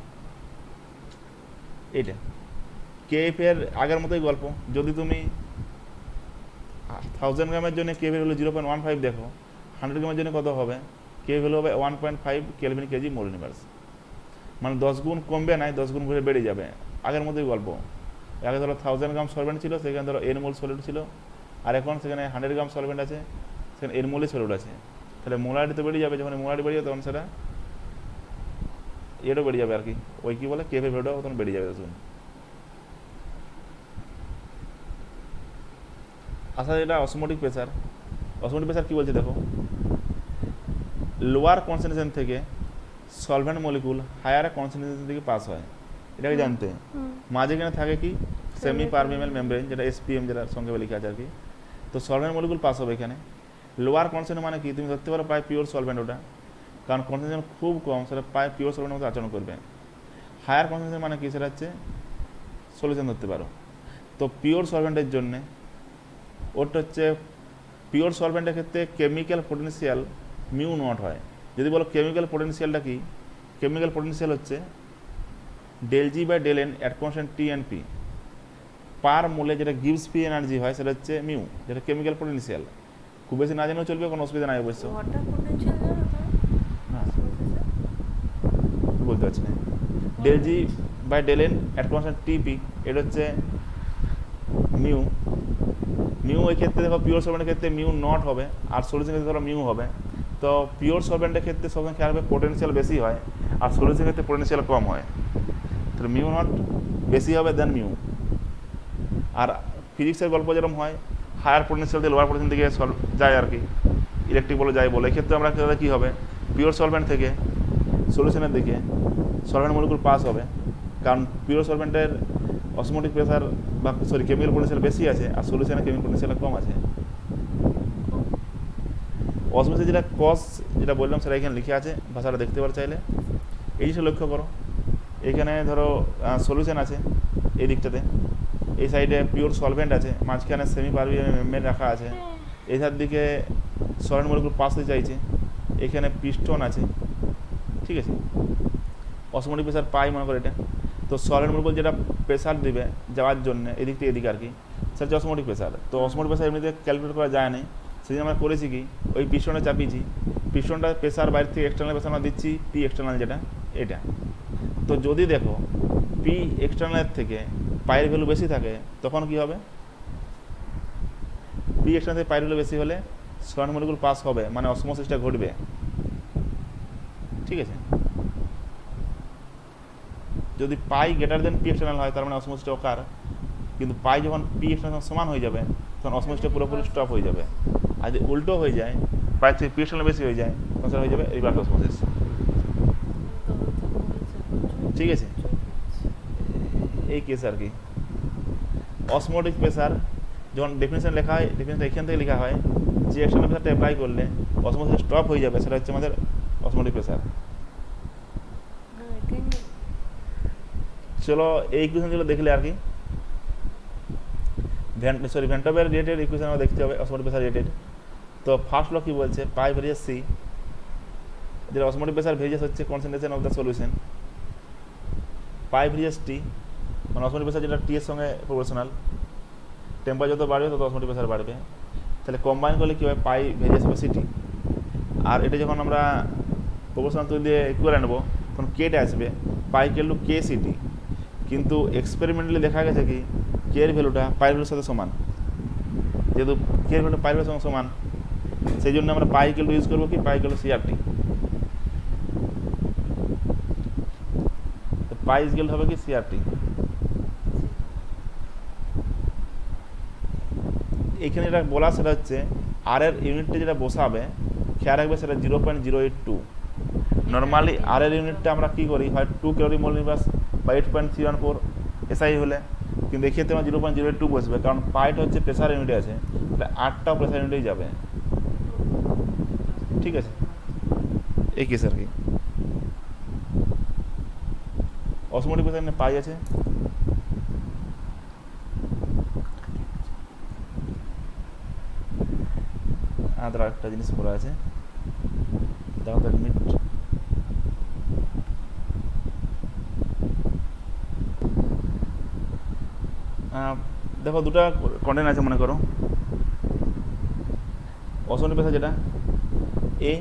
এইটা কেএফ এর আগের মতোই গল্প। যদি তুমি থাউজেন্ড গ্রামের জন্য কেএফ এর হলো জিরো পয়েন্ট ওয়ান ফাইভ দেখো, হান্ড্রেড গ্রামের জন্য কত হবে, কেএফ হলো হবে one point five kelvin KG mole inverse. মানে দশ গুণ কমবে না, দশ গুণ ঘুরে বেড়ে যাবে, আগের মতোই গল্প। আগে ধরো থাউজেন্ড গ্রাম সলভেন্ট ছিল, সেখানে ধরো এন মোল সলিড ছিল, আর এখন সেখানে হান্ড্রেড গ্রাম সলভেন্ট আছে, সেখানে এন মোলই সলিড আছে। তাহলে মোলারিটি তো বেড়ে যাবে, যখন মোলারিটি বেড়ে যাবে তখন সেটা এটাও বেড়ে যাবে আর কি, ওই কী বলে কেএফের ভ্যালুটাও তখন বেড়ে যাবে। দেখুন আচ্ছা, এটা অসমোটিক প্রেসার। অসমোটিক প্রেসার কী বলছে দেখো, লোয়ার কনসেন্ট্রেশন থেকে সলভেন্ট মলিকুল হায়ার কনসেন্ট্রেশন থেকে পাস হয়, এটাকে জানতে। মাঝখানে থাকে কি সেমি পারমিয়েবল মেমব্রেন, যেটা এসপিএম যেটা সংক্ষেপে লেখা আছে আর কি। তো সলভেন্ট মলিকুল পাস হবে এখানে। লোয়ার কনসেন্ট্রেশন মানে কি, তুমি ধরতে পারো প্রায় পিওর সলভেন্ট ওটা, কারণ কনসেন্ট্রেশন খুব কম, সেটা প্রায় পিওর সলভেন্টের মতো আচরণ করবে। হায়ার কনসেন্ট্রেশন মানে কি, সেটা হচ্ছে সলিউশন ধরতে পারো। তো পিওর সলভেন্টের জন্যে ওটা হচ্ছে পিওর সলভেন্টের ক্ষেত্রে কেমিক্যাল পোটেনশিয়াল মিউ নট হয়। যদি বলো কেমিক্যাল পোটেনশিয়ালটা কি, কেমিক্যাল পোটেনশিয়াল হচ্ছে del G by del N at constant T N P per মোলে, যেটা গিভস ফ্রি এনার্জি হয় সেটা হচ্ছে মিউ, যেটা কেমিক্যাল পোটেনশিয়াল। খুব বেশি না জানলেও চলবে, কোনো অসুবিধা নাই অবশ্য। বলতে পারছি না, del G by del N at constant TP, এটা হচ্ছে মিউ। মিউ এই ক্ষেত্রে দেখো পিওর সলভেন্টের ক্ষেত্রে মিউ নট হবে, আর সলিউশনের ক্ষেত্রে ধরো মিউ হবে। তো পিওর সলভেন্টের ক্ষেত্রে সবসময় খেয়াল হবে পোটেনশিয়াল বেশি হয়, আর সলিউশনের ক্ষেত্রে পোটেনশিয়াল কম হয়। তাহলে মিউ নট বেশি হবে দেন মিউ। আর ফিজিক্সের গল্প যেরকম হয়, হায়ার পোটেনশিয়াল থেকে লোয়ার পোটেনশিয়াল দিকে যায় আর কি, ইলেকট্রিক বলে যায় বলে। এক্ষেত্রে আমরা কী হবে, পিওর সলভেন্ট থেকে সলিউশনের দিকে সলভেন্ট মলিকুল পাস হবে, কারণ পিওর সলভেন্টের অসমোটিক প্রেসার বা সরি কেমিক্যাল পোটেনশিয়াল বেশি আছে, আর সলিউশনে কেমিক্যাল পোটেনশিয়াল কম আছে। অসমোসিস যেটা কস যেটা বললাম সেটা এখানে লিখে আছে, ভাষাটা দেখতে পারো চাইলে। এই জিনিসটা লক্ষ্য করো, এখানে ধরো সলিউশন আছে এই দিকটাতে, এই সাইডে পিওর সলভেন্ট আছে, মাঝখানে সেমি পারমিয়েবল মেমব্রেন রাখা আছে, এই ধার দিকে সলিড মলিকুল পাস হতে চাইছে, এখানে পিস্টন আছে। ঠিক আছে। অসমোটিক প্রেসার পাই মনে করো এটা, তো সলিড মলিকুল যেটা প্রেসার দিবে যাওয়ার জন্য এদিক থেকে এদিকে আর কি, সেটা হচ্ছে অসমোটিক প্রেসার। তো অসমোটিক প্রেসার এমনিতে ক্যালকুলেট করা যায় না, সেদিন আমরা করেছি কি ওই পিস্টনে চাপিয়েছি, পিস্টনটা প্রেসার বাইরে থেকে এক্সটার্নাল প্রেসার আমরা দিচ্ছি পি এক্সটার্নাল যেটা এটা। তো যদি দেখো পি এক্সটার্নালের থেকে পায়ের ভ্যালু বেশি থাকে তখন কি হবে, পি এক্সটার্নাল থেকে পায়ের ভ্যালু বেশি হলে সলিড মলিকুল পাস হবে, মানে অসমোসিসটা ঘটবে, ঠিক আছে। যদি pi greater than P external হয় তার মানে অসমোসিসটা ওকার, কিন্তু পাই যখন পি এক্সটার্নাল সমান হয়ে যাবে তখন অসমোসিসটা পুরোপুরি স্টপ হয়ে যাবে। আর যদি উল্টো হয়ে যায়, পাই থেকে পি এক্সটার্নাল বেশি হয়ে যায় তখন সেটা হয়ে যাবে রিভার্স অসমোসিস, ঠিক আছে। এই কেস আর কি অসমোটিক প্রেসার যখন ডেফিনেশন লেখা হয়, ডেফিনেশন এখান থেকে লেখা হয় যে এক্সটার্নাল প্রেসারটা অ্যাপ্লাই করলে অসমোসিস স্টপ হয়ে যাবে, সেটা হচ্ছে আমাদের অসমোটিক প্রেসার। চলো এই ইকুয়েশনগুলো দেখলে আর কি সরি ভ্যান্টবের রিলেটেড ইকুয়েশন আমরা দেখতে হবে অসমোটিক প্রেসার রিলেটেড। তো ফার্স্ট ল কি বলছে, পাই ভেরিয়াস সি, যেটা অসমোটিক প্রেসার ভেরিয়াস হচ্ছে concentration of the solution, pi varies as T মানে অসমোটিক প্রেসার যেটা টি এর সঙ্গে প্রপোর্শনাল, টেম্পারেচার যত বাড়বে তত অসমোটিক প্রেসার বাড়বে, তাহলে কম্বাইন করলে কী হয় পাই ভেরিয়াস হবে সিটি। আর এটা যখন আমরা প্রপোর্শনাল তুলে দিয়ে ইকুয়াল আনবো তখন কেটা আসবে পাই কেলু কে সিটি, কিন্তু এক্সপেরিমেন্টালি দেখা গেছে কি কে এর ভ্যালুটা পাই ভ্যালুর সাথে সমান, যেহেতু কে এর ভ্যালুটা পাই ভ্যালুর সঙ্গে সমান সেই জন্য আমরা পাই কেলু ইউজ করবো কি পাই কেলু সিআরটি, পাই ইজ গেল হবে কি সিআরটি। এখানে যেটা বলা সেটা হচ্ছে আর এর ইউনিটটা যেটা বসাবে খেয়াল রাখবে সেটা zero point zero eight two. Normally আর এর ইউনিটটা আমরা কী করি হয় টু ক্যালোরি মোল ইনভার্স বা eight point three one four SI হলে, কিন্তু এক্ষেত্রে আমরা zero point zero eight two বসবে, কারণ পাইটা হচ্ছে প্রেসার ইউনিটে আছে, তাহলে আটটাও প্রেসার ইউনিটেই যাবে, ঠিক আছে। এই কেস আর কি অসমোটিক প্রেসার পাই আছে, আর একটা জিনিস পড়া আছে দেখো তো মিনিট, দেখো দুটা কন্টেন্ট আছে মনে করো অসমোটিক প্রেসার যেটা এ,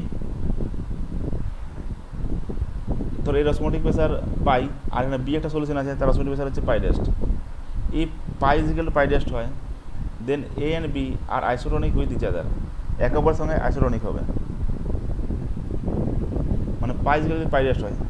তোর এই অসমোটিক প্রেসার পাই আর এখানে বি একটা সলিউশন আছে তার অসমোটিক প্রেসার হচ্ছে পাই ড্যাস্ট। এই পাই ইজিক্যাল টু পাই ড্যাস্ট হয় then A and B are isotonic with each other, এক অপরের সঙ্গে আইসোটনিক হবে, মানে পাই ইজিক্যাল টু পাই ড্যাস্ট হয়।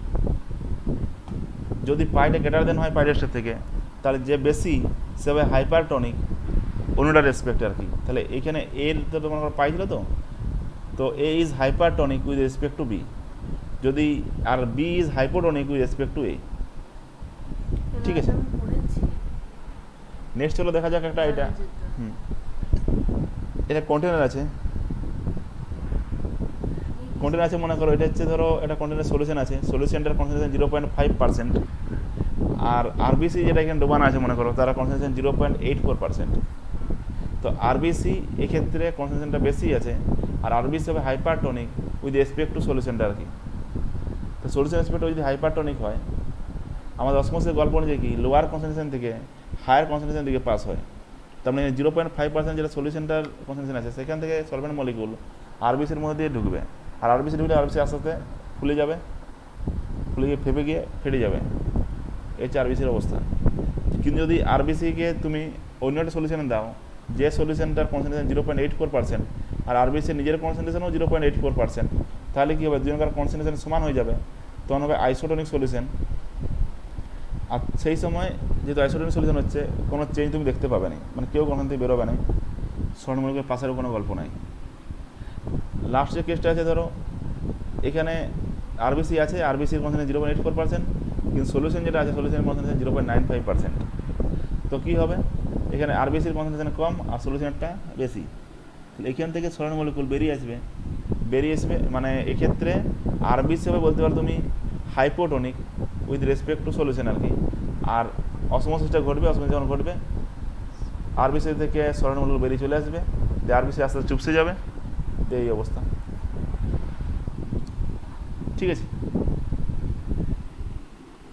যদি পাইটা গ্রেটার দেন হয় পাই ড্যাস্টের থেকে তাহলে যে বেশি সে হবে হাইপারটনিক অন্যটার রেসপেক্ট আর কি। তাহলে এইখানে এর তো তোমার পাই ছিল তো তো A is hypertonic with respect to B, যদি আর B is hypotonic with respect to A, ঠিক আছে। নেক্সট হলো দেখা যাক একটা এটা, হুম এটা কন্টেনার আছে, কন্টেনার আছে মনে করো এটা হচ্ছে ধরো এটা কন্টেনার সলিউশন আছে, সলিউশনটার concentration zero point five percent, আর আরবিসি যেটা এখানে ডোবানো আছে মনে করো তারা concentration zero point eight four percent. তো আরবিসি এক্ষেত্রে কনসেন্ট্রেশনটা বেশি আছে, আর আরবিসি হবে হাইপারটনিক উইথ রেসপেক্ট টু সলিউশনটা আর কি। তো সলিউশন রেসপেক্ট যদি হাইপারটনিক হয় আমাদের অসমোসিসের গল্প অনুযায়ী কি লোয়ার কনসেন্ট্রেশন থেকে হায়ার কনসেন্ট্রেশন দিকে পাস হয়, তার মানে জিরো পয়েন্ট ফাইভ পার্সেন্ট যেটা সলিউশনটার কনসেন্ট্রেশন আছে সেখান থেকে সলভেন্ট মলিকুল আরবিসির মধ্যে দিয়ে ঢুকবে, আর আরবিসি ঢুকলে আরবিসি আস্তে আস্তে ফুলে যাবে, ফুলে গিয়ে ফেপে গিয়ে ফেটে যাবে, এই হচ্ছে আরবিসির অবস্থা। কিন্তু যদি আরবিসিকে তুমি অন্য একটা সলিউশনে দাও যে সলিউশনটার concentration zero point eight four percent আর আরবিসির নিজের কনসেন্ট্রেশনও zero point eight four percent, তাহলে কী হবে দুজনকার কনসেন্ট্রেশন সমান হয়ে যাবে, তখন হবে আইসোটনিক সলিউশন। আর সেই সময় যেহেতু আইসোটনিক সলিউশন হচ্ছে কোনো চেঞ্জ তুমি দেখতে পাবে না, মানে কেউ কোনখান থেকে বেরোবে না, সলিড মলিকুলের পাশেরও কোনো গল্প নাই। লাস্ট যে কেসটা আছে ধরো এখানে আরবিসি আছে, আরবিসির concentration zero point eight four percent, কিন্তু সলিউশন যেটা আছে সলিউশনের concentration zero point nine five percent. তো কী হবে এখানে আরবিসির কনসেন্ট্রেশন কম আর সলিউশনটা বেশি, তাহলে এখান থেকে সলিড মলিকুল বেরিয়ে আসবে, বেরিয়ে আসবে মানে এক্ষেত্রে আরবিসি হবে বলতে পারো তুমি hypotonic with respect to solution আর কি। আর অসমোসিসটা ঘটবে, অসমোসিস যখন ঘটবে আরবিসি থেকে সলিড মলিকুল বেরিয়ে চলে আসবে, যে আরবিসি আস্তে আস্তে চুপসে যাবে, তো এই অবস্থা, ঠিক আছে।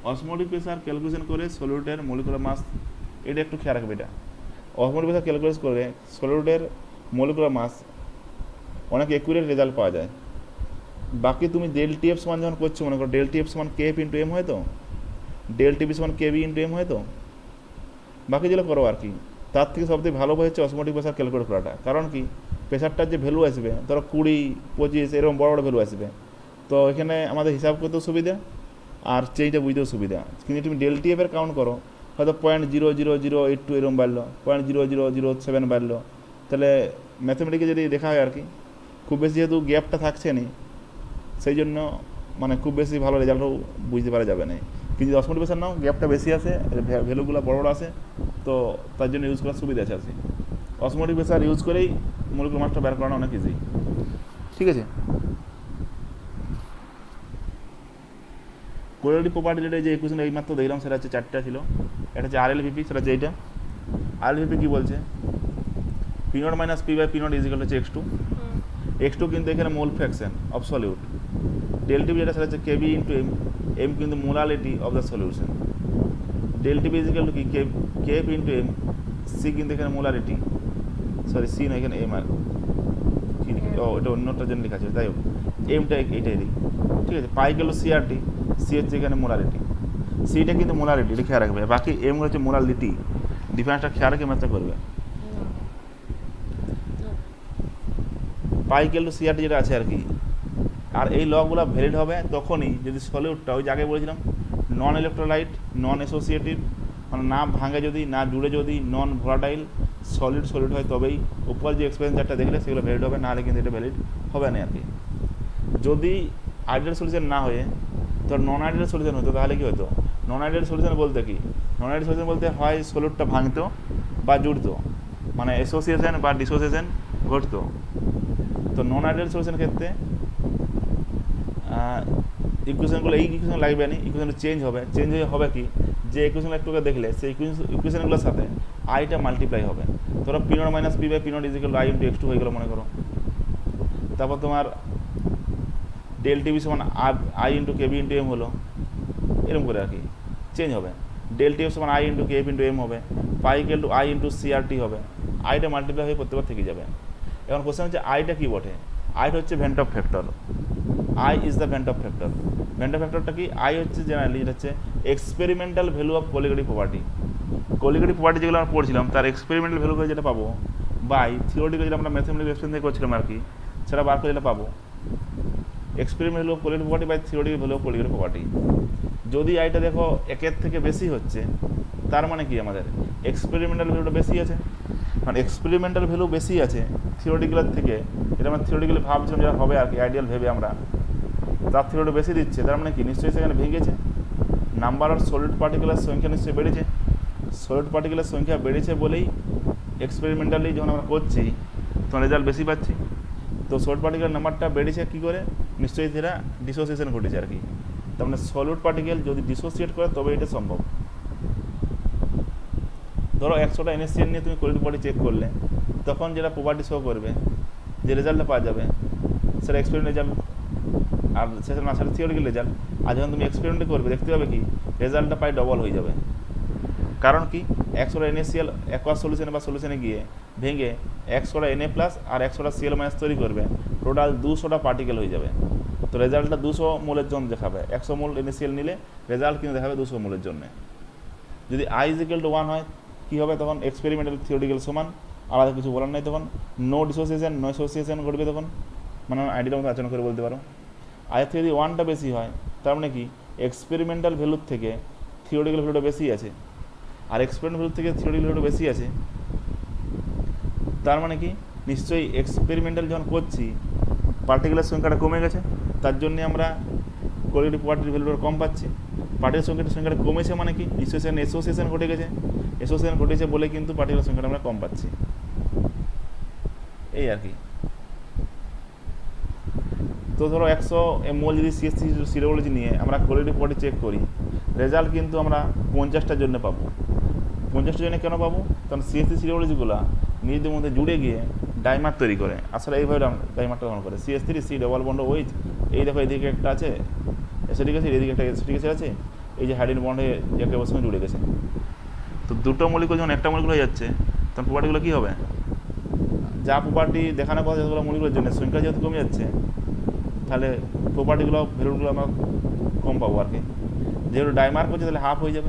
অসমোটিক প্রেসার ক্যালকুলেশন করে সলিউটের মলিকুলার মাস, এটা একটু খেয়াল রাখবে। এটা অসমোটিক প্রেসার ক্যালকুলেট করে সলিউটের মলিকুলার মাস অনেক একুরেট রেজাল্ট পাওয়া যায়। বাকি তুমি ডেল টি এফ সমান যখন করছো, মনে করো ডেল টি এফ সমান কে এফ ইন্টু এম হয় তো, ডেল টিভি সমান কে বি ইন্টু এম হয় তো, বাকি যেগুলো করো আর কি, তার থেকে সবথেকে ভালো হচ্ছে অসমোটিক প্রেসার ক্যালকুলেট করাটা। কারণ কি, প্রেসারটার যে ভ্যালু আসবে ধরো কুড়ি পঁচিশ এরকম বড় বড় ভ্যালু আসবে, তো এখানে আমাদের হিসাব করতেও সুবিধা আর চেঞ্জটা বুঝতেও সুবিধা। কিন্তু তুমি ডেল টি এফের কাউন্ট করো, হয়তো point zero zero zero eight two এরকম বাড়লো, point zero zero zero seven বাড়লো, তাহলে ম্যাথমেটিকে যদি দেখা হয় আর কি, খুব বেশি যেহেতু গ্যাপটা থাকছে না, সেই জন্য মানে খুব বেশি ভালো রেজাল্টও বুঝতে পারা যাবে না। কিন্তু অসমোটিক প্রেসার নাও, গ্যাপটা বেশি আছে, ভ্যালুগুলো বড় বড় আছে, তো তার জন্য ইউজ করার সুবিধা আছে আর কি। অসমোটিক প্রেসার ইউজ করেই মলিকুলার মাসটা বের করানো অনেক ইজি। ঠিক আছে, কোয়ালিটি প্রপার্টি যেটা যে ইকুয়েশন এইমাত্র দেখলাম সেটা হচ্ছে চারটা ছিল। এটা হচ্ছে আর এল ভিপি, সেটা হচ্ছে এইটা। আর এল ভিপি কী বলছে, P not minus P by P nought is equal হচ্ছে এক্স টু। এক্স টু কিন্তু এখানে mole fraction of solute. Del TV যেটা সেটা হচ্ছে কেবি ইন্টু এম, এম কিন্তু molality of the solution. Del TV is equal to কি, K Kf into M, C কিন্তু এখানে মোলালিটি, সরি সি নয় এখানে এম, আর কি ও এটা অন্যটার জন্য লেখা আছে, যাই হোক এমটা এইটাই দিই। ঠিক আছে, পাই গেল সিআরটি, সি হচ্ছে এখানে মোলারিটি, সিটা কিন্তু মোলারিটি, এটা খেয়াল রাখবে। বাকি এম হচ্ছে মোলালিটি, ডিফারেন্সটা খেয়াল রেখে ম্যাথটা করবে। পাই গেল সিআরটি যেটা আছে আর কি। আর এই লগুলো ভ্যালিড হবে তখনই যদি সলিউটটা ওই জায়গায় বলেছিলাম নন ইলেকট্রোলাইট, নন অ্যাসোসিয়েটিভ, মানে না ভাঙে যদি, না জুড়ে যদি, নন ভোলাটাইল, সলিড সলিড হয়, তবেই উপর যে এক্সপেরিয়েন্স চারটা দেখলে সেগুলো ভ্যালিড হবে, নাহলে কিন্তু এটা ভ্যালিড হবে না আর কি। যদি আইডিয়াল সলিউশন না হয়ে তো নন আইডিয়াল সলিউশন হতো, তাহলে কী হতো, নন আইডিয়াল সলিউশন বলতে কি, নন আইডিয়াল সলিউশন বলতে হয় সলিউটটা ভাঙতো বা জুড়তো, মানে অ্যাসোসিয়েশন বা ডিসোসিয়েশন ঘটতো। তো নন আইডিয়াল সলিউশনের ক্ষেত্রে ইকুয়েশনগুলো এই ইকুয়েশন লাগবে না, ইকুয়েশনটা চেঞ্জ হবে। চেঞ্জ হয়ে হবে কি, যে ইকুয়েশন একটু দেখলে সেই ইকুয়েশনগুলোর সাথে আইটা মাল্টিপ্লাই হবে। ধরো P not minus P by P nought is equal I into X two হয়ে গেলো মনে করো। তারপর তোমার ডেল টিভি সমান I into Kb into M হলো, এরকম করে আর কি চেঞ্জ হবে। ডেল টিভি সমান I into Kf into M হবে, pi equal to I into CRT হবে, আইটা মাল্টিপ্লাই হয়ে প্রত্যেকবার থেকে যাবে। এখন কোশ্চেন হচ্ছে আইটা কী বটে, আইটা হচ্ছে van't Hoff factor, I is the van't Hoff factor. Van't Hoff ফ্যাক্টরটা কি, আই হচ্ছে জেনারেলি এটা হচ্ছে experimental value of colligative property. Colligative property যেগুলো আমরা পড়ছিলাম তার এক্সপেরিমেন্টাল ভ্যালু করে যেটা পাবো, বাই থিওরিটিক্যাল যেটা আমরা ম্যাথমেটিক্যাল এক্সপেরিয়েন্স থেকে করছিলাম আর কি, সেটা বার করে যেটা পাবো experimental value of colligative property by theoretical value of colligative property. যদি আইটা দেখো একের থেকে বেশি হচ্ছে, তার মানে কি আমাদের এক্সপেরিমেন্টাল ভ্যালুটা বেশি আছে, কারণ এক্সপেরিমেন্টাল ভ্যালু বেশি আছে থিওরিটিক্যালের থেকে, যেটা আমরা থিওরিটিক্যালি ভাবছিলাম যেটা হবে আর কি, আইডিয়াল ভেবে আমরা, তার থিওরিটা বেশি দিচ্ছে, তার মানে কি নিশ্চয়ই সেখানে ভেঙেছে, নাম্বার অফ সলিড পার্টিকুলার সংখ্যা নিশ্চয়ই বেড়েছে। সলিড পার্টিকুলার সংখ্যা বেড়েছে বলেই এক্সপেরিমেন্টালি যখন আমরা করছি তখন রেজাল্ট বেশি পাচ্ছি। তো সলিড পার্টিকুলার নাম্বারটা বেড়েছে কী করে, নিশ্চয়ই সেটা ডিসোসিয়েশন ঘটেছে আর কি। তার মানে সলিড পার্টিকেল যদি ডিসোসিয়েট করে তবে এটা সম্ভব। ধরো একশোটা এনএসসিএন নিয়ে তুমি কোলিগেটিভ প্রপার্টি চেক করলে, তখন যেটা প্রপার্টি শো করবে, যে রেজাল্টটা পাওয়া যাবে সেটা এক্সপেরিমেন্ট রেজাল্ট, আর সেটা না সেটা থিওরিক্যাল রেজাল্ট। আর যখন তুমি এক্সপেরিমেন্ট করবে দেখতে পাবে কি রেজাল্টটা প্রায় ডবল হয়ে যাবে। কারণ কি, একশোটা এনএসিএল অ্যাকোয়াস সলিউশনে বা সলিউশনে গিয়ে ভেঙে একশোটা এনএ প্লাস আর একশোটা সিএল মাইনাস তৈরি করবে, টোটাল দুশোটা পার্টিকেল হয়ে যাবে। তো রেজাল্টটা দুশো মোলের জন্য দেখাবে, একশো মোল এনএসিএল নিলে রেজাল্ট কিন্তু দেখাবে দুশো মোলের জন্য। যদি I is equal to one হয় কী হবে, তখন এক্সপেরিমেন্টাল থিওরিটিক্যাল সমান, আলাদা কিছু বলার নাই, তখন নো ডিসোসিয়েশন নো অ্যাসোসিয়েশন ঘটবে, তখন মানে আইডিয়ার মতো আচরণ করে বলতে পারো। আয়ের থেকে যদি ওয়ানটা বেশি হয় তার মানে কি এক্সপেরিমেন্টাল ভ্যালুর থেকে থিওরিটিক্যাল ভ্যালুটা বেশি আছে, আর এক্সপেরিমেন্টাল ভ্যালুর থেকে থিওরিটিক্যাল ভ্যালুটা বেশি আছে, তার মানে কি নিশ্চয়ই এক্সপেরিমেন্টাল যখন করছি পার্টিকুলার সংখ্যাটা কমে গেছে, তার জন্যে আমরা কোলিগেটিভ প্রপার্টির ভ্যালুটা কম পাচ্ছি। পার্টিকুলার সংখ্যাটার সংখ্যাটা কমেছে মানে কি নিশ্চয়ই সেখানে অ্যাসোসিয়েশন ঘটে গেছে, অ্যাসোসিয়েশন ঘটেছে বলে কিন্তু পার্টিকুলার সংখ্যাটা আমরা কম পাচ্ছি, এই আর কি। তো ধরো একশো মোল যদি সিএসসি সিরোলজি নিয়ে আমরা কোলিগেটিভ প্রপার্টি চেক করি, রেজাল্ট কিন্তু আমরা পঞ্চাশটার জন্য পাবো। পঞ্চাশটার জন্য কেন পাবো, কারণ সিএসসি সিরোলজিগুলো নিজেদের মধ্যে জুড়ে গিয়ে ডাইমার তৈরি করে, আসলে এইভাবে ডাইমারটা গ্রহণ করে। CS three C double bond OH, এই দেখো এদিকে একটা আছে অ্যাসিটিক অ্যাসিড, এদিকে একটা অ্যাসিটিক অ্যাসিড আছে, এই যে হাইড্রোজেন বন্ডে একে অপরের সঙ্গে জুড়ে গেছে। তো দুটো মলিকুল যখন একটা মলিকুল হয়ে যাচ্ছে তখন প্রপার্টিগুলো কী হবে, যা প্রপার্টি দেখানোর কথা যতগুলো মলিকুলের জন্য সংখ্যা যেহেতু কমে যাচ্ছে তাহলে প্রপার্টিগুলো ভ্যালুগুলো আমরা কম পাবো আর কি। যেহেতু ডাইমার্ক হচ্ছে তাহলে হাফ হয়ে যাবে।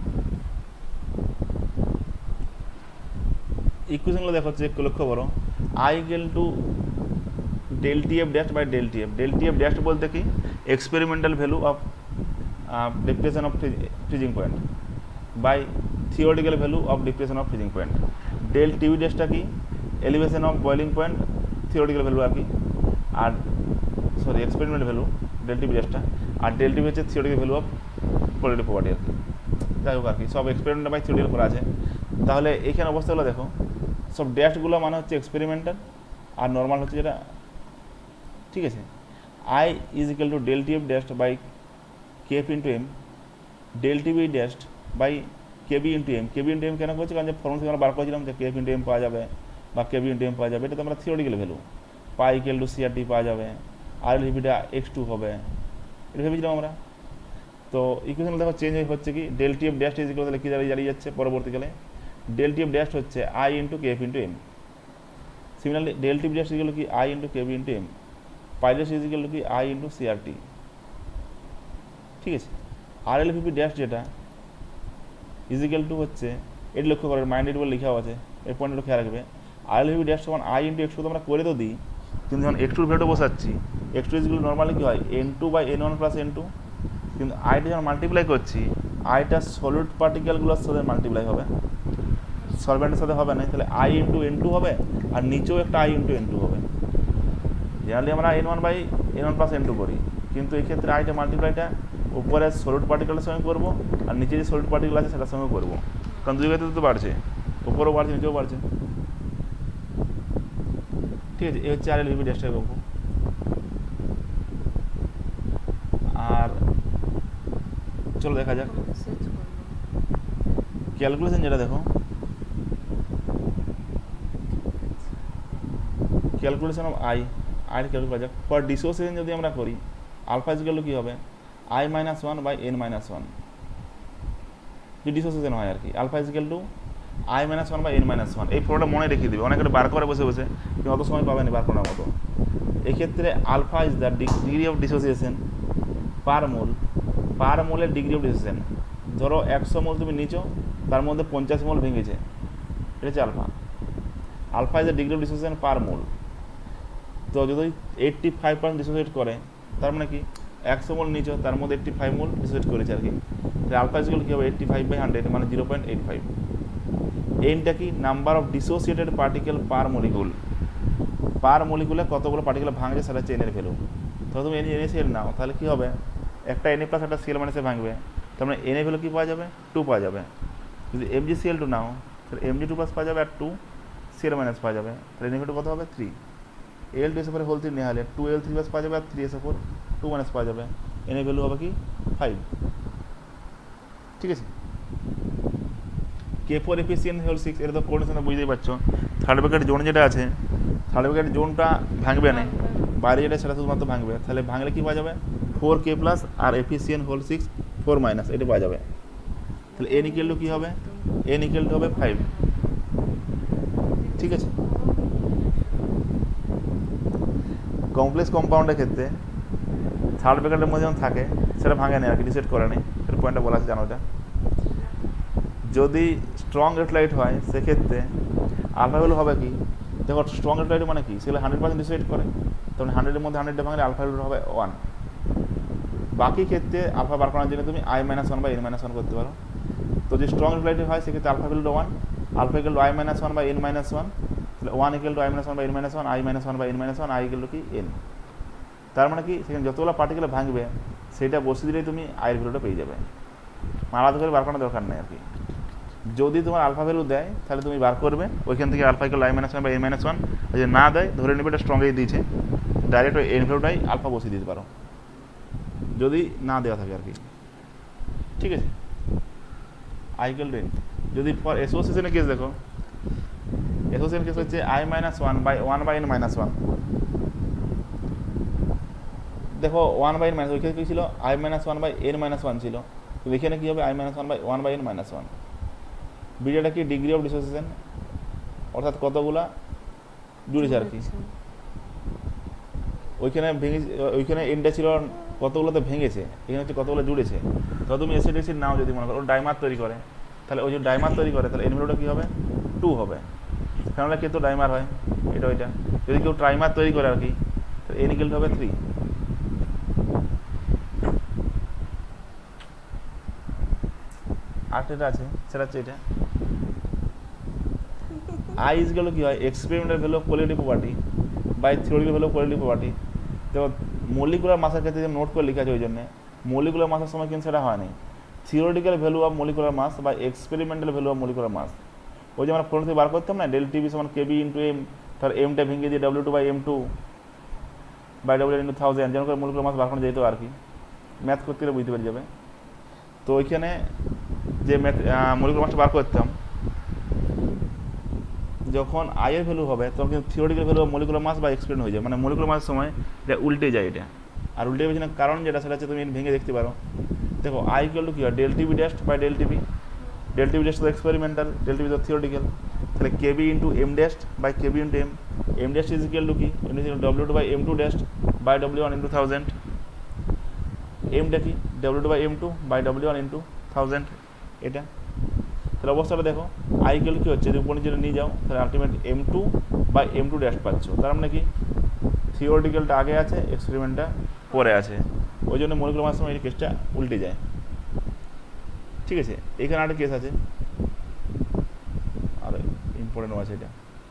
ইকুয়েশনগুলো দেখো হচ্ছে লক্ষ্য করো, I equal to del T F dash by del T F. Del T F dash বলতে কি experimental value of depression of freezing point by theoretical value of depression of freezing point. Del TV ড্যাশটা কি elevation of boiling point theoretical value আর কি, আর sorry experimental value del TV ড্যাশটা, আর del TV হচ্ছে theoretical value of qualitative property আর কি। যাই হোক আর কি সব এক্সপেরিমেন্টাল বাই থিওরিটিক্যাল করা আছে। তাহলে এইখানে অবস্থাগুলো দেখো, সব ড্যাশগুলো মানে হচ্ছে এক্সপেরিমেন্টাল আর নর্মাল হচ্ছে যেটা, ঠিক আছে। I is equal to del T F dash by Kf into M, del TV dash by Kb into M. Kb into M কেন করছি, কারণ যে ফর্মুলা আমরা বার করেছিলাম যে কেএফ ইন্টু এম পাওয়া যাবে বা কেবি ইন্টু এম পাওয়া যাবে, এটা তো আমরা theoretical value. Pi equal to CRT পাওয়া যাবে, আর লিপিটা এক্স টু হবে, এটা ভেবেছিলাম আমরা। তো ইকুয়েশন দেখো চেঞ্জ হচ্ছে কি, del T F dash is equal তাহলে কী দাঁড়িয়ে দাঁড়িয়ে যাচ্ছে পরবর্তীকালে, ডেল টি এফ ড্যাশ হচ্ছে I into Kf into M. Similarly del T F dash is equal কি I into Kb into M, pi dash is equal কি I into CRT, ঠিক আছে। আর এল ভিপি ড্যাশ যেটা is equal to হচ্ছে, এটি লক্ষ্য করে মাইন্ডেড বলে লেখাও আছে, এই পয়েন্টটা খেয়াল রাখবে। আর এল ভিপি ড্যাশ সমান আই ইন্টু এক্স টু তো আমরা করে তো দিই, কিন্তু যখন এক্স টুর ভ্যালুটা বসাচ্ছি, এক্স টু ইজগুলো নর্মালি কী হয় N two by N one plus N two, কিন্তু আইটা যখন মাল্টিপ্লাই করছি আইটা সলিড পার্টিকেলগুলোর সাথে মাল্টিপ্লাই হবে, সলভেন্টের সাথে হবে না। তাহলে আই ইন্টু এন টু হবে আর নিচেও একটা আই ইন্টু এন টু হবে। জেনারেলি আমরা N one by N one plus N two করি, কিন্তু এই ক্ষেত্রে আইটা মাল্টিপ্লাইটা উপরে সলিড পার্টিকেলের সঙ্গে করবো আর নিচে যে সলিড পার্টিকেল আছে সেটার সঙ্গে করবো, কারণ দুই ক্ষেত্রে তো বাড়ছে, উপরেও বাড়ছে নিচেও বাড়ছে, ঠিক আছে। এই হচ্ছে আর এল ভিপি ড্যাশটা করবো। আর চলো দেখা যাক ক্যালকুলেশন যেটা দেখো, calculation of I I calculate করা যাক। ফর ডিসোসিয়েশন যদি আমরা করি আলফা ইজগুলো কী হবে I minus one by N minus one, যদি ডিসোসিয়েশন হয় আর কি। Alpha is equal to I minus one by N minus one, এই পুরোটা মনে রেখে দিবে, অনেকে বার করে বসে বসে কিন্তু অত সময় পাবেনি বার করার মতো। এক্ষেত্রে alpha is the degree of dissociation per mole, per মোলের ডিগ্রি অফ ডিসোসিয়েশন। ধরো একশো মোল তুমি নিচো, তার মধ্যে পঞ্চাশ মোল ভেঙেছে, এটা হচ্ছে alpha. Alpha is the degree of dissociation per mole. তো যদি এইট্টি ফাইভ পার্সেন্ট ডিসোসিয়েট করে তার মানে কি একশো মোল নিচো, তার মধ্যে এইট্টি ফাইভ মোল ডিসোসিয়েট করেছে আর কি। তাহলে আলফা ইজগুলো কী হবে এইট্টি ফাইভ বাই হান্ড্রেড মানে জিরো পয়েন্ট এইট ফাইভ। এনটা কি number of dissociated particle per molecule, per মলিকুলে কতগুলো পার্টিকেল ভাঙছে সেটা হচ্ছে এনের ভ্যালু। তো তুমি এন এনে সিএল নাও, তাহলে কী হবে একটা এনএ প্লাস একটা সিএল মাইনাসে ভাঙবে, তার মানে এনএ ভ্যালু কী পাওয়া যাবে টু পাওয়া যাবে। যদি এম জি সিএল টু নাও তাহলে এম জি টু প্লাস পাওয়া যাবে আর টু সিএল মাইনাস পাওয়া যাবে, তাহলে এনএ ভ্যালু কত হবে থ্রি। এল টু এসে পরে হোল থ্রি নেওয়া হলে টু এল থ্রি প্লাস পাওয়া যাবে আর থ্রি এসে পর টু মাইনাস পাওয়া যাবে, এনএ ভ্যালু হবে কি ফাইভ, ঠিক আছে। K four efficient whole six, এটা তো কোর্ডিনেশনে বুঝতেই পারছো। থার্ড ব্র্যাকেট জোন যেটা আছে থার্ড ব্র্যাকেট জোনটা ভাঙবে না, বাইরে যেটা সেটা শুধুমাত্র ভাঙবে, তাহলে ভাঙলে কী পাওয়া যাবে ফোর কে প্লাস আর efficient whole six four minus এটা পাওয়া যাবে। তাহলে এন ইকুয়াল টু কী হবে এন ইকুয়াল টু হবে ফাইভ, ঠিক আছে। কমপ্লেক্স কম্পাউন্ডের ক্ষেত্রে থার্ড ব্র্যাকেটের মধ্যে যেমন থাকে সেটা ভাঙে নেই আর কি, ডিসাইড করে নেই, সেটা পয়েন্টটা বলা আছে জানো। এটা যদি স্ট্রং ইলেক্ট্রোলাইট হয় সেক্ষেত্রে আলফা ভ্যালু হবে কি, দেখো স্ট্রং ইলেক্ট্রোলাইট মানে কি সেগুলো হান্ড্রেড পার্সেন্ট ডিসাইড করে, তখন হান্ড্রেডের মধ্যে হান্ড্রেডটা ভাঙলে আলফা ভ্যালু হবে ওয়ান। বাকি ক্ষেত্রে আলফা বার করার জন্য তুমি আই মাইনাস ওয়ান বা এন মাইনাস ওয়ান করতে পারো। তো যে স্ট্রং ইলেক্ট্রোলাইট হয় সেক্ষেত্রে আলফা ভ্যালুটা one, alpha equal to I minus one বা এন মাইনাস ওয়ান, তাহলে one equal to I minus one বা N minus one, I minus one বা N minus one, I equal to কি N. তার মানে কি সেখানে যতগুলো পার্টিকেল ভাঙবে সেটা বসিয়ে দিলেই তুমি আয়ের ভ্যালুটা পেয়ে যাবে, আলাদা করে বার করার দরকার নেই আর কি। যদি তোমার আলফা ভ্যালু দেয় তাহলে তুমি বার করবে ওইখান থেকে alpha equal I minus one বা এন মাইনাস ওয়ান, যদি না দেয় ধরে নেবে এটা স্ট্রংয়েই দিয়েছে, ডাইরেক্ট ওই এন ভ্যালুটাই আলফা বসিয়ে দিতে পারো যদি না দেওয়া থাকে আর কি, ঠিক আছে। I equal to N. যদি ফর অ্যাসোসিয়েশনের কেস দেখো, অ্যাসোসিয়েশন কেস হচ্ছে I minus one by one by N minus one. দেখো ওয়ান বাই এন মাইনাস ওইখানে কী ছিল I minus one by N minus one ছিল, তো এখানে কী হবে I minus one by one by N minus one. বিটাটা কি ডিগ্রি অফ ডিসোসিয়েশন, অর্থাৎ কতগুলা জুড়েছে আর কি। ওইখানে ভেঙে ওইখানে এনটা ছিল কতগুলোতে ভেঙেছে, এখানে হচ্ছে কতগুলো জুড়েছে। তো তুমি অ্যাসিড অ্যাসিড নাও যদি মনে করো ও ডাইমার তৈরি করে, তাহলে ওই যে ডাইমার তৈরি করে তাহলে এন ভ্যালুটা কী হবে টু হবে। ফেনলে কে তো ডাইমার হয় এটা ওইটা, যদি কেউ ট্রাইমার তৈরি করে আর কি তাহলে এন ইকুয়াল হবে থ্রি। আরেকটা আছে সেটা হচ্ছে এটা আই ইজ গেল কি হয় experimental value of quality property by theoretical value of quality property. তো মলিকুলার মাসের ক্ষেত্রে যে নোট করে লেখা আছে ওই জন্য মলিকুলার মাসের সময় কিন্তু সেটা হয়নি। Theoretical value of molecular mass বা experimental value of molecular mass, ওই যে আমরা ফোন থেকে বার করতাম না ডেল টিভি সমান কেবি ইন্টু এম, তার এমটা ভেঙে দিয়ে W two by M two by W into thousand, যেমন করে মলিকুলার মাস বার করা যেত আর কি, ম্যাথ করতে গেলে বুঝতে পেরে যাবে। তো ওইখানে যে ম্যাথ মলিকুলার মাসটা বার করতাম যখন আয়ের ভ্যালু হবে তখন কিন্তু থিওরিটিক্যাল ভ্যালু মলিকুলার মাস বা এক্সপেরিমেন্ট হয়ে যায়, মানে মলিকুলার মাসের সময় এটা উল্টে যায়। এটা আর উল্টে যাবে কারণ যেটা সেটা হচ্ছে তুমি ভেঙে দেখতে পারো। দেখো আই ইকুয়াল টু কি হয় del TV dash by del TV, del TV dash তো এক্সপেরিমেন্টাল, ডেল টিভি তো থিওরিটিক্যাল, তাহলে Kb into M dash by Kb into M, M dash is equal to কি M is W two by M two dash by W one into thousand, এমটা কি W two by M two by W one into thousand এটা। তাহলে অবস্থাটা দেখো I equal কী হচ্ছে যদি উপর নিচে নিয়ে যাও তাহলে ultimate M two by M two dash পাচ্ছ, তার মানে কি থিওরিটিক্যালটা আগে আছে এক্সপেরিমেন্টটা পরে আছে, ওই জন্য মলিকুলার মাসের সময় এই কেসটা উল্টে যায়। ঠিক আছে, এখানে একটা কেস আছে আর ইম্পর্টেন্ট আছে এটা।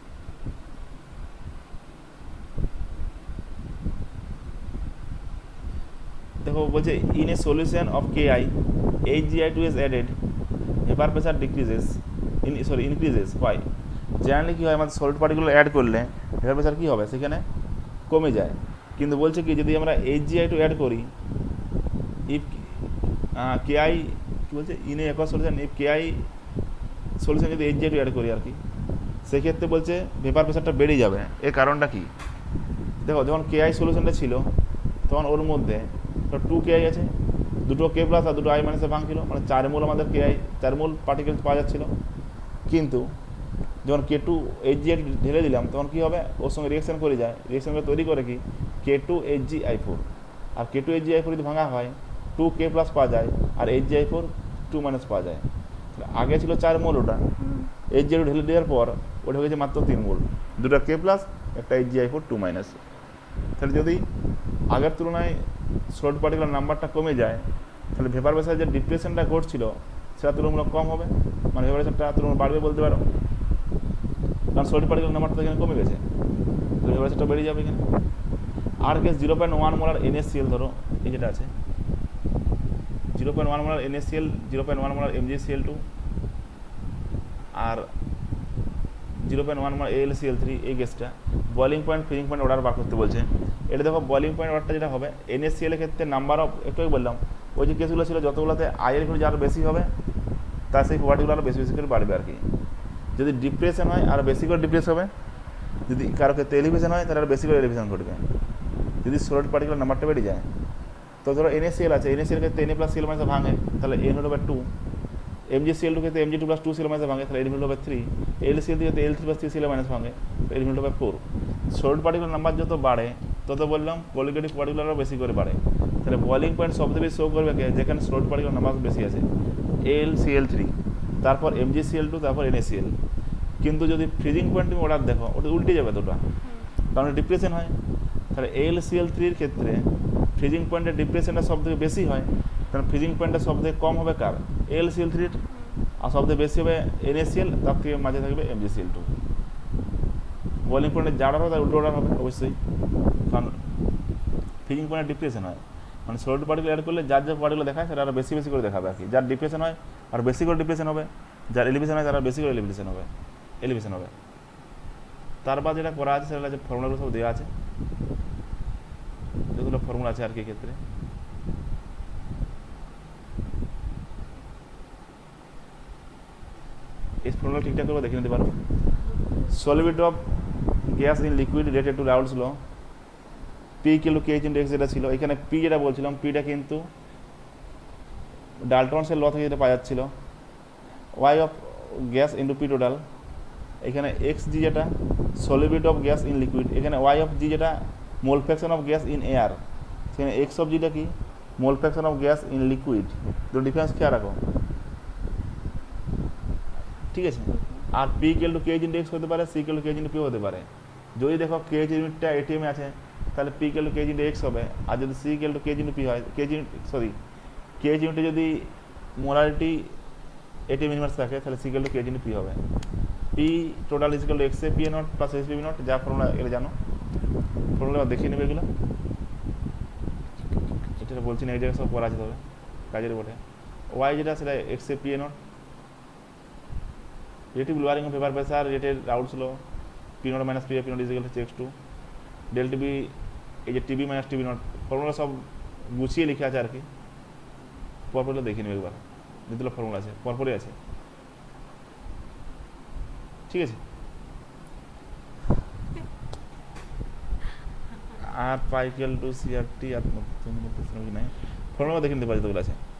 দেখো বলছে in a solution of K I H G I two is added vapour pressure decreases in sorry increases হয়। জেনারেলি কী হয় আমাদের সলিড পার্টিকুলার অ্যাড করলে ভেপার প্রেসার কী হবে সেখানে কমে যায়, কিন্তু বলছে কি যদি আমরা H G I two add করি ইফ কে আই কী বলছে in a acre solution if K I solution যদি H G I two add করি আর কি, সেক্ষেত্রে বলছে ভেপার প্রেসারটা বেড়ে যাবে। এর কারণটা কি দেখো যখন কে আই সলিউশনটা ছিল তখন ওর মধ্যে টু কে আই আছে, দুটো কে প্লাস আর দুটো আই মাইনাসে ভাঙছিল, মানে চার মূল আমাদের কে আই চার মূল পার্টিকেলস পাওয়া যাচ্ছিলো। কিন্তু যখন K two H G I ঢেলে দিলাম তখন কী হবে ওর সঙ্গে রিয়েকশন করে যায়, রিয়েকশন করে তৈরি করে কি K two H G I four, আর K two H G I four যদি ভাঙা হয় টু কে প্লাস পাওয়া যায় আর H G I four two minus পাওয়া যায়। আগে ছিল চার মূল, ওটা এইচ জি আই ঢেলে দেওয়ার পর ওটা হয়ে গেছে মাত্র তিন মূল, দুটো কে প্লাস একটা H G I four two minus. তাহলে যদি আগের তুলনায় সলিড পার্টিকুলার নাম্বারটা কমে যায় তাহলে ভেপার প্রেসার যে ডিপ্রেশনটা ঘটছিল সেটা তুলনামূলক কম হবে, মানে ভেপার প্রেসারটা তুলনামূলক বাড়বে বলতে পারো, কারণ সলিড পার্টিকুলার নাম্বারটা এখানে কমে গেছে, তো ভেপার প্রেসারটা বেড়ে যাবে এখানে। আর case zero point one molar NSCL ধরো এই যেটা আছে zero point one molar NSCL, zero point one molar MGCL two আর zero point one molar ALCL three, এই গ্যাসটা boiling point freezing point order বার করতে বলছে। এটা দেখো বয়লিং পয়েন্ট অর্ডারটা যেটা হবে এনএসসিএল এর ক্ষেত্রে নাম্বার অফ একটু বললাম ওই যে কেসগুলো ছিল যতগুলোতে আয়ের ভ্যালু যার বেশি হবে তার সেই প্রপার্টিগুলো আরও বেশি বেশি করে বাড়বে আর কি। যদি ডিপ্রেশন হয় আর বেশি করে ডিপ্রেস হবে, যদি কারো ক্ষেত্রে এলিভেশন হয় তাহলে আরও বেশি করে এলিভেশন ঘটবে, যদি সলিড পার্টিকুলার নাম্বারটা বেড়ে যায়। তো ধরো এনএসসিএল আছে, এনএসসিএল ক্ষেত্রে এন প্লাস সিএল মাইনাসে ভাঙে তাহলে এন হল টু, এমজিসিএল টু ক্ষেত্রে MG two plus two CL মাইনাসে ভাঙে তাহলে এন হল থ্রি, এলসিএল ক্ষেত্রে L three plus three CL minus ভাঙে এন হল ফোর। সলিড পার্টিকুলার নাম্বার যত বাড়ে তত বললাম কোয়ালিটেটিভ পার্টিকুলারও বেশি করে বাড়ে, তাহলে বয়লিং পয়েন্ট সবচেয়ে বেশি শো করবে কে যেখানে সলিড পার্টিকুলার নাম্বার বেশি আছে এল সিএল থ্রি, তারপর এমজিসিএল টু, তারপর এনএসিএল। কিন্তু যদি ফ্রিজিং পয়েন্ট তুমি অর্ডার দেখো ওটা উল্টে যাবে দুটো, কারণ ডিপ্রেশন হয়, তাহলে এল সিএল থ্রির ক্ষেত্রে ফ্রিজিং পয়েন্টের ডিপ্রেশনটা সব থেকে বেশি হয়, কারণ ফ্রিজিং পয়েন্টটা সব থেকে কম হবে কার এল সিএল থ্রির, আর সব থেকে বেশি হবে এনএসিএল, তার থেকে মাঝে থাকবে এমজিসিএল টু। বয়লিং পয়েন্টের যা অর্ডার হবে তার উল্টো অর্ডার হবে অবশ্যই, কারণ ফ্রিজিং পয়েন্টের ডিপ্রেশন হয়, মানে সলিড পার্টিকুলার অ্যাড করলে যার যা পার্টিকুলার দেখায় সেটা আরও বেশি বেশি করে দেখাবে আর কি, যার ডিপ্রেশন হয় আর বেশি করে ডিপ্রেশন হবে, যার এলিভেশন হয় তার বেশি করে এলিভেশন হবে এলিভেশন হবে। তার বাদ যেটা করা আছে সেটা হচ্ছে ফর্মুলাগুলো সব দেওয়া আছে, যেগুলো ফর্মুলা আছে আর কি ক্ষেত্রে এই ফর্মুলা ঠিকঠাক করে দেখে নিতে পারো। Solubility of gas in liquid related to Raoult's law, P kilo K into X যেটা ছিল, এখানে পি যেটা বলছিলাম পিটা কিন্তু ডাল্টনসের ল থেকে যেটা পাওয়া যাচ্ছিল Y of gas into P total, এখানে এক্স জি যেটা solubility of gas in liquid, এখানে ওয়াই অফ জি যেটা mole fraction of gas in air, সেখানে এক্স অফ জিটা কি mole fraction of gas in liquid. তো ডিফারেন্স খেয়াল রাখো, ঠিক আছে। আর P equal to K into X হতে পারে, C equal to K into P হতে পারে। যদি দেখো কে ইউনিটটা এটিএমে আছে তাহলে P equal to K into X হবে, আর যদি C equal to K into P হয়, কে সরি কে ইউনিটে যদি মোলারিটি এটিএম ইনভার্স থাকে তাহলে C equal to K into P হবে। P total is equal to X A P A nought plus S P nought, যা formula এগুলো জানো, formula দেখিয়ে নেবে এগুলো, এটা বলছি না, এই জায়গায় সব পড়া আছে, তবে কাজের বটে। ওয়াই যেটা সেটা X A P A nought, relative lowering of paper pressure রেটের আউট ছিল P not minus P A P nought is equal to X two del TB, এই যে TB minus TB nought, formula সব গুছিয়ে লিখে আছে আর কি, পরপরগুলো দেখে নেবে একবার, যেগুলো ফর্মুলা আছে পরপরই আছে, ঠিক আছে। আর পাইকেল টু সিআরটি আর নতুন নাই, ফর্মুলা দেখে নিতে পারি, যেগুলো আছে।